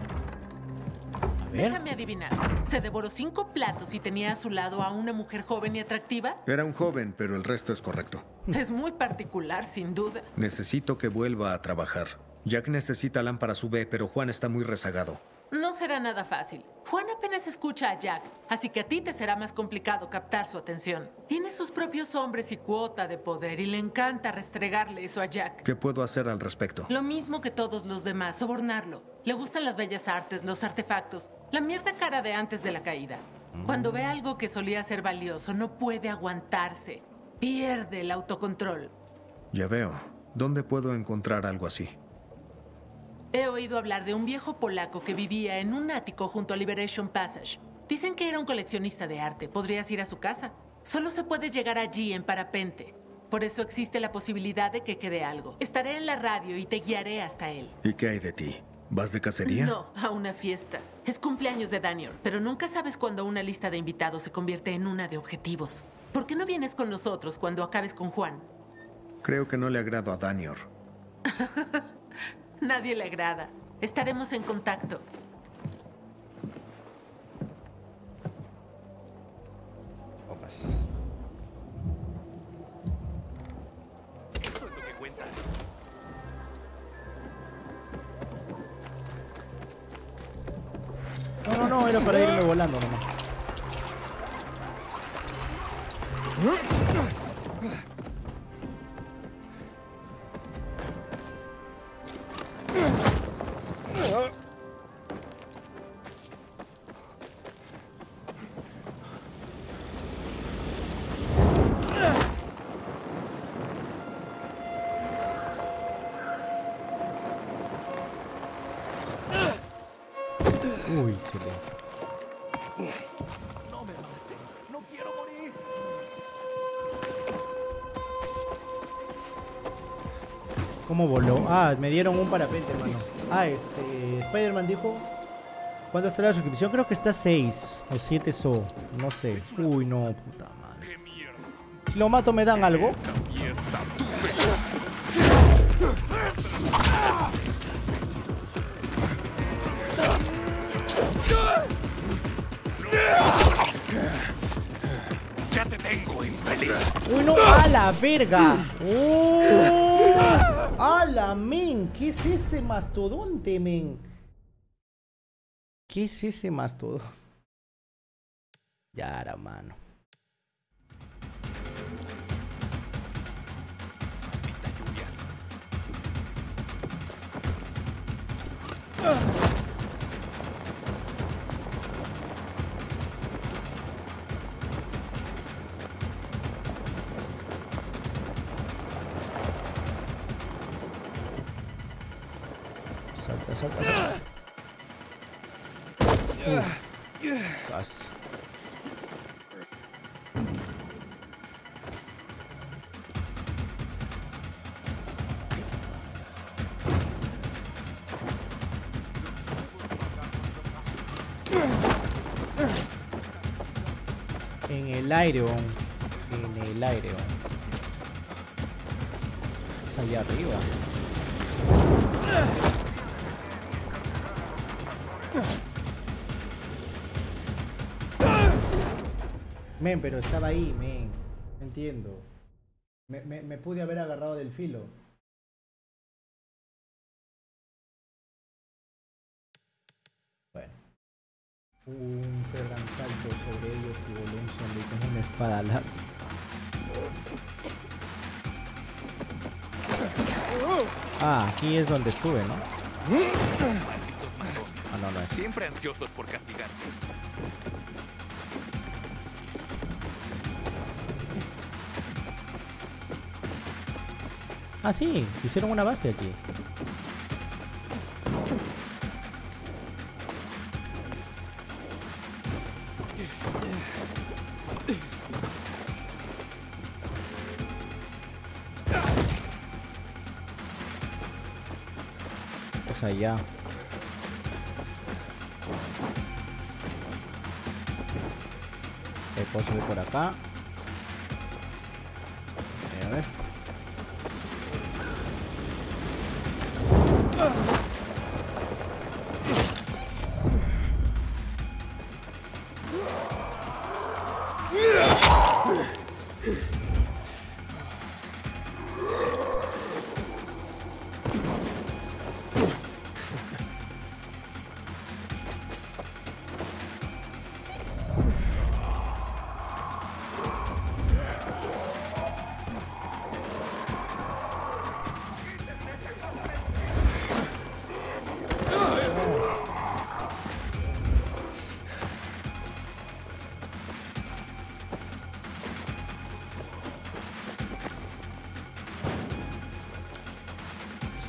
A ver. Déjame adivinar. ¿Se devoró 5 platos y tenía a su lado a una mujer joven y atractiva? Era un joven, pero el resto es correcto. Es muy particular, sin duda. Necesito que vuelva a trabajar. Jack necesita lámparas UV, pero Juan está muy rezagado. No será nada fácil. Juan apenas escucha a Jack, así que a ti te será más complicado captar su atención. Tiene sus propios hombres y cuota de poder y le encanta restregarle eso a Jack. ¿Qué puedo hacer al respecto? Lo mismo que todos los demás, sobornarlo. Le gustan las bellas artes, los artefactos, la mierda cara de antes de la caída. Cuando ve algo que solía ser valioso, no puede aguantarse. Pierde el autocontrol. Ya veo. ¿Dónde puedo encontrar algo así? He oído hablar de un viejo polaco que vivía en un ático junto a Liberation Passage. Dicen que era un coleccionista de arte. Podrías ir a su casa. Solo se puede llegar allí en parapente. Por eso existe la posibilidad de que quede algo. Estaré en la radio y te guiaré hasta él. ¿Y qué hay de ti? ¿Vas de cacería? No, a una fiesta. Es cumpleaños de Daniel, pero nunca sabes cuándo una lista de invitados se convierte en una de objetivos. ¿Por qué no vienes con nosotros cuando acabes con Juan? Creo que no le agrado a Daniel. Nadie le agrada. Estaremos en contacto. Pocas. Eso es lo que cuenta. No, era para irme volando nomás. Uy, excelente. No me maten. No quiero morir. ¿Cómo voló? Ah, me dieron un parapente, hermano. Ah, Spider-Man dijo... ¿Cuánto está la suscripción? Creo que está 6 o 7 so. No sé. Uy, no, puta madre. Si lo mato, ¿me dan algo? Ya te tengo, infeliz. Uy, no, a la verga. A la men. ¿Qué es ese mastodonte, men? ¿Qué es ese mastodonte? Ya era, mano. Salta, salta, salta. Casi. En el aire, en el aire. Es allá arriba. Men, pero estaba ahí, men. Entiendo. Me pude haber agarrado del filo. Bueno. Un gran salto sobre ellos y voló un zombie con una espada láser. Ah, aquí es donde estuve, ¿no? Ah, no, no es. Siempre ansiosos por castigarte. Ah, sí, hicieron una base aquí. Es allá. Puedo subir por acá. A ver.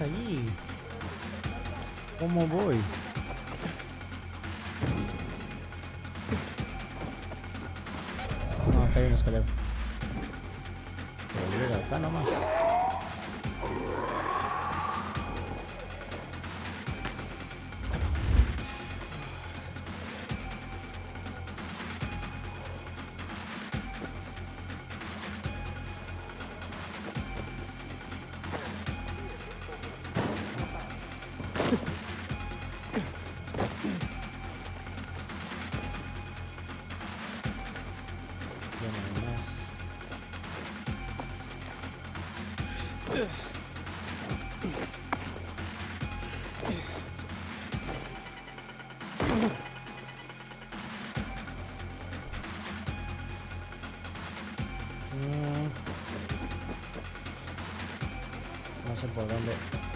pasa allí? ¿Cómo voy? No, acá hay una escalera. Pero llega acá nomás. No sé por dónde.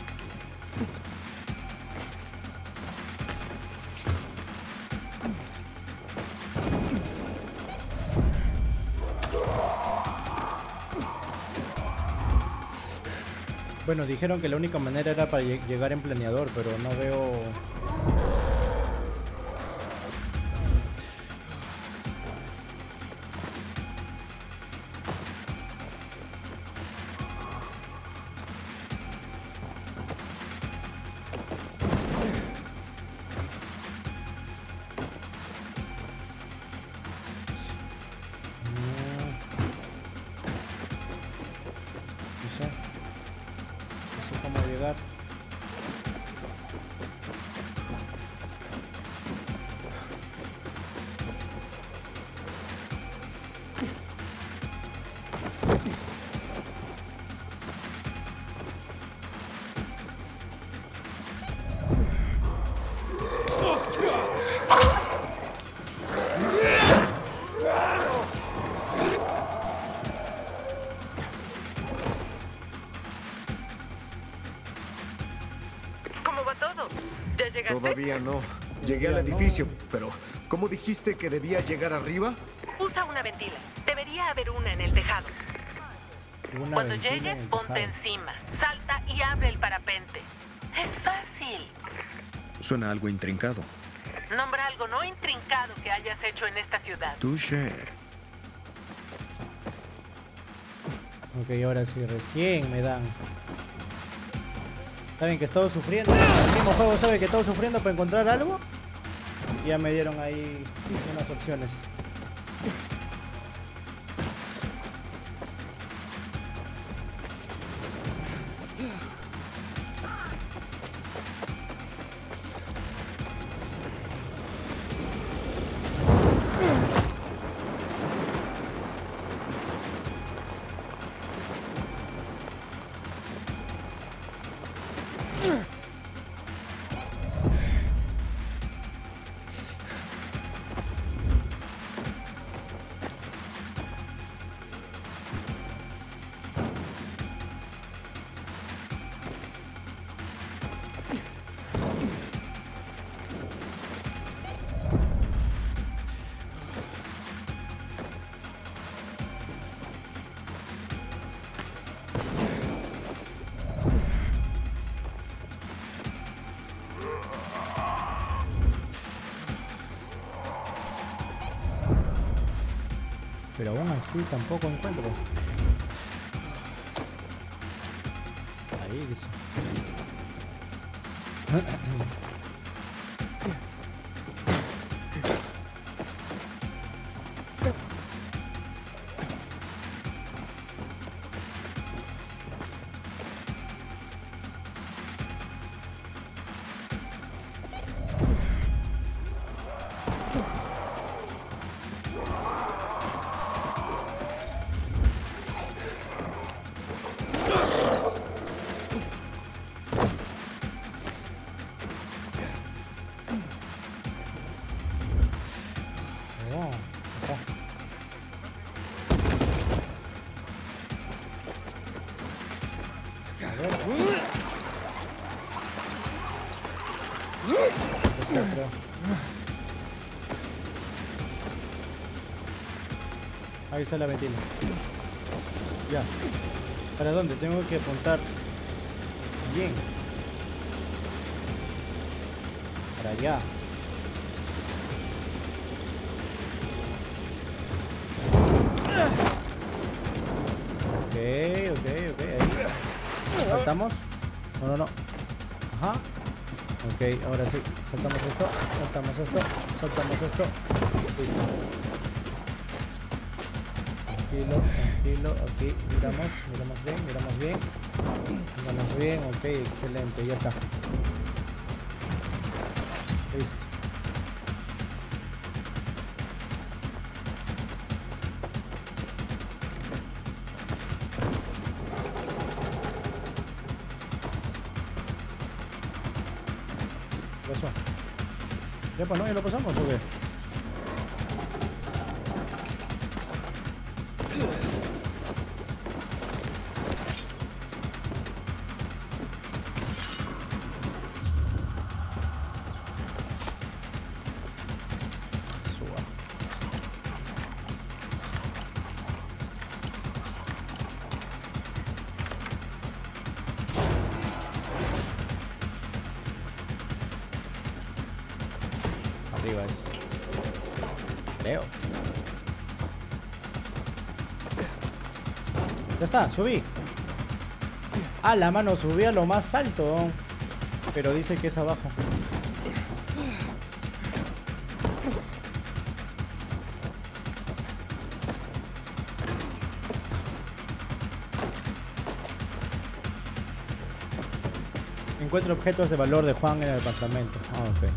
Bueno, dijeron que la única manera era para llegar en planeador, pero no veo... Todavía no. Llegué al edificio, pero ¿cómo dijiste que debía llegar arriba? Usa una ventila. Debería haber una en el tejado. Cuando llegues, ponte encima. Salta y abre el parapente. Es fácil. Suena algo intrincado. Nombra algo no intrincado que hayas hecho en esta ciudad. Touché. Ok, ahora sí, recién me dan. Saben que he estado sufriendo. El mismo juego sabe que he estado sufriendo para encontrar algo. Y ya me dieron ahí unas opciones. Pero aún así tampoco encuentro. Ahí dice. Ahí está la ventila. Ya. ¿Para dónde? Tengo que apuntar bien. Para allá. Ok, ahí. ¿Saltamos? No. Ajá. Ok, ahora sí. Soltamos esto. Listo. Tranquilo. Aquí miramos bien. Ok, excelente. Ya está. Listo. Eso. Ya pues no, ya lo pasamos o qué. Arriba es. Creo. Ya está, subí. Ah, la mano, subí a lo más alto. Pero dice que es abajo. Encuentro objetos de valor de Juan en el departamento. Ah, ok.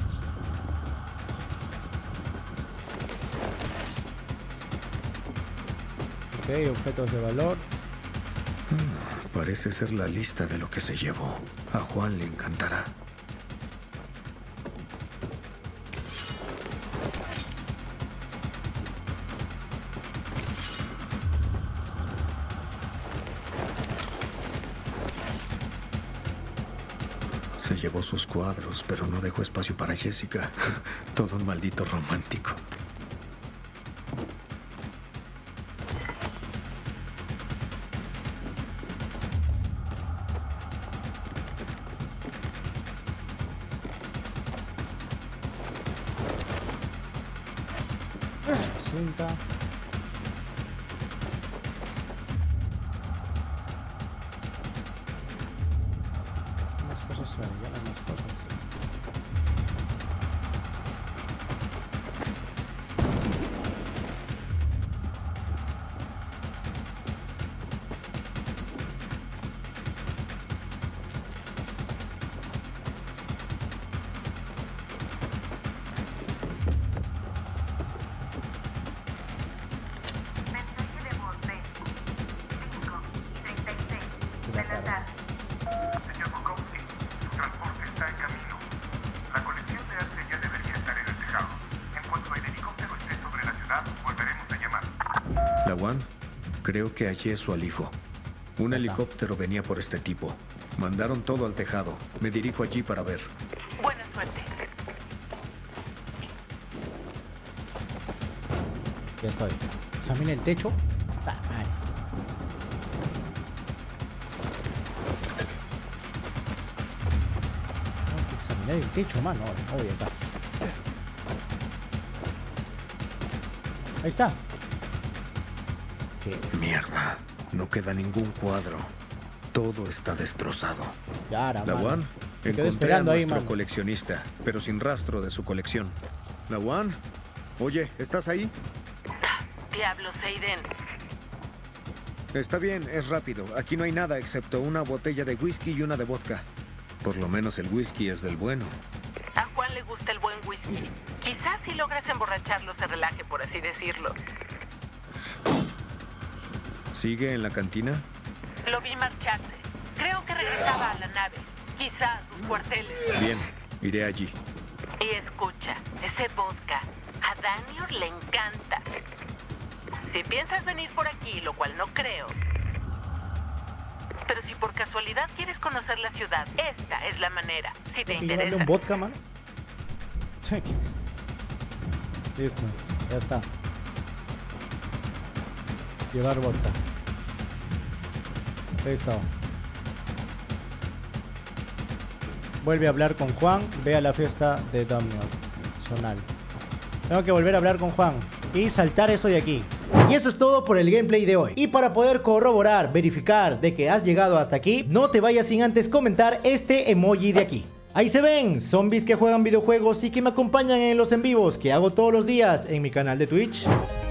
Ok, objetos de valor. Parece ser la lista de lo que se llevó. A Juan le encantará. Se llevó sus cuadros, pero no dejó espacio para Jessica. Todo un maldito romántico. Cinta. Más cosas son, ya no hay más cosas. Señor Bukowski, su transporte está en camino. La colección de arte ya debería estar en el tejado. En cuanto el helicóptero esté sobre la ciudad, volveremos a llamar. Lawan, creo que hallé su alijo. Un helicóptero venía por este tipo. Mandaron todo al tejado. Me dirijo allí para ver. Buena suerte. Ya estoy. Examina el techo. Ah, vale. Tengo que examinar el techo, mano. Oh, ya está. Ahí está. ¿Qué? Mierda. No queda ningún cuadro. Todo está destrozado. Ya, Lawan, me quedé encontré a esperando ahí, nuestro mano. coleccionista, pero sin rastro de su colección. Lawan, oye, ¿estás ahí? Diablos, Aiden. Está bien, es rápido. Aquí no hay nada excepto una botella de whisky y una de vodka. Por lo menos el whisky es del bueno. A Juan le gusta el buen whisky. Quizás si logras emborracharlo se relaje, por así decirlo. ¿Sigue en la cantina? Lo vi marcharse. Creo que regresaba a la nave. Quizás a sus cuarteles. Bien, iré allí. Y escucha, ese vodka a Daniel le encanta. Si piensas venir por aquí, lo cual no creo, pero si por casualidad quieres conocer la ciudad, esta es la manera. Si te ¿Tengo que llevarle interesa. un vodka, mano? Listo, ya está. Llevar vodka. Listo. Vuelve a hablar con Juan. Ve a la fiesta de Domino. Sonal. Tengo que volver a hablar con Juan y saltar eso de aquí. Y eso es todo por el gameplay de hoy. Y para poder corroborar, verificar de que has llegado hasta aquí, no te vayas sin antes comentar este emoji de aquí. Ahí se ven, zombies que juegan videojuegos y que me acompañan en los en vivos que hago todos los días en mi canal de Twitch.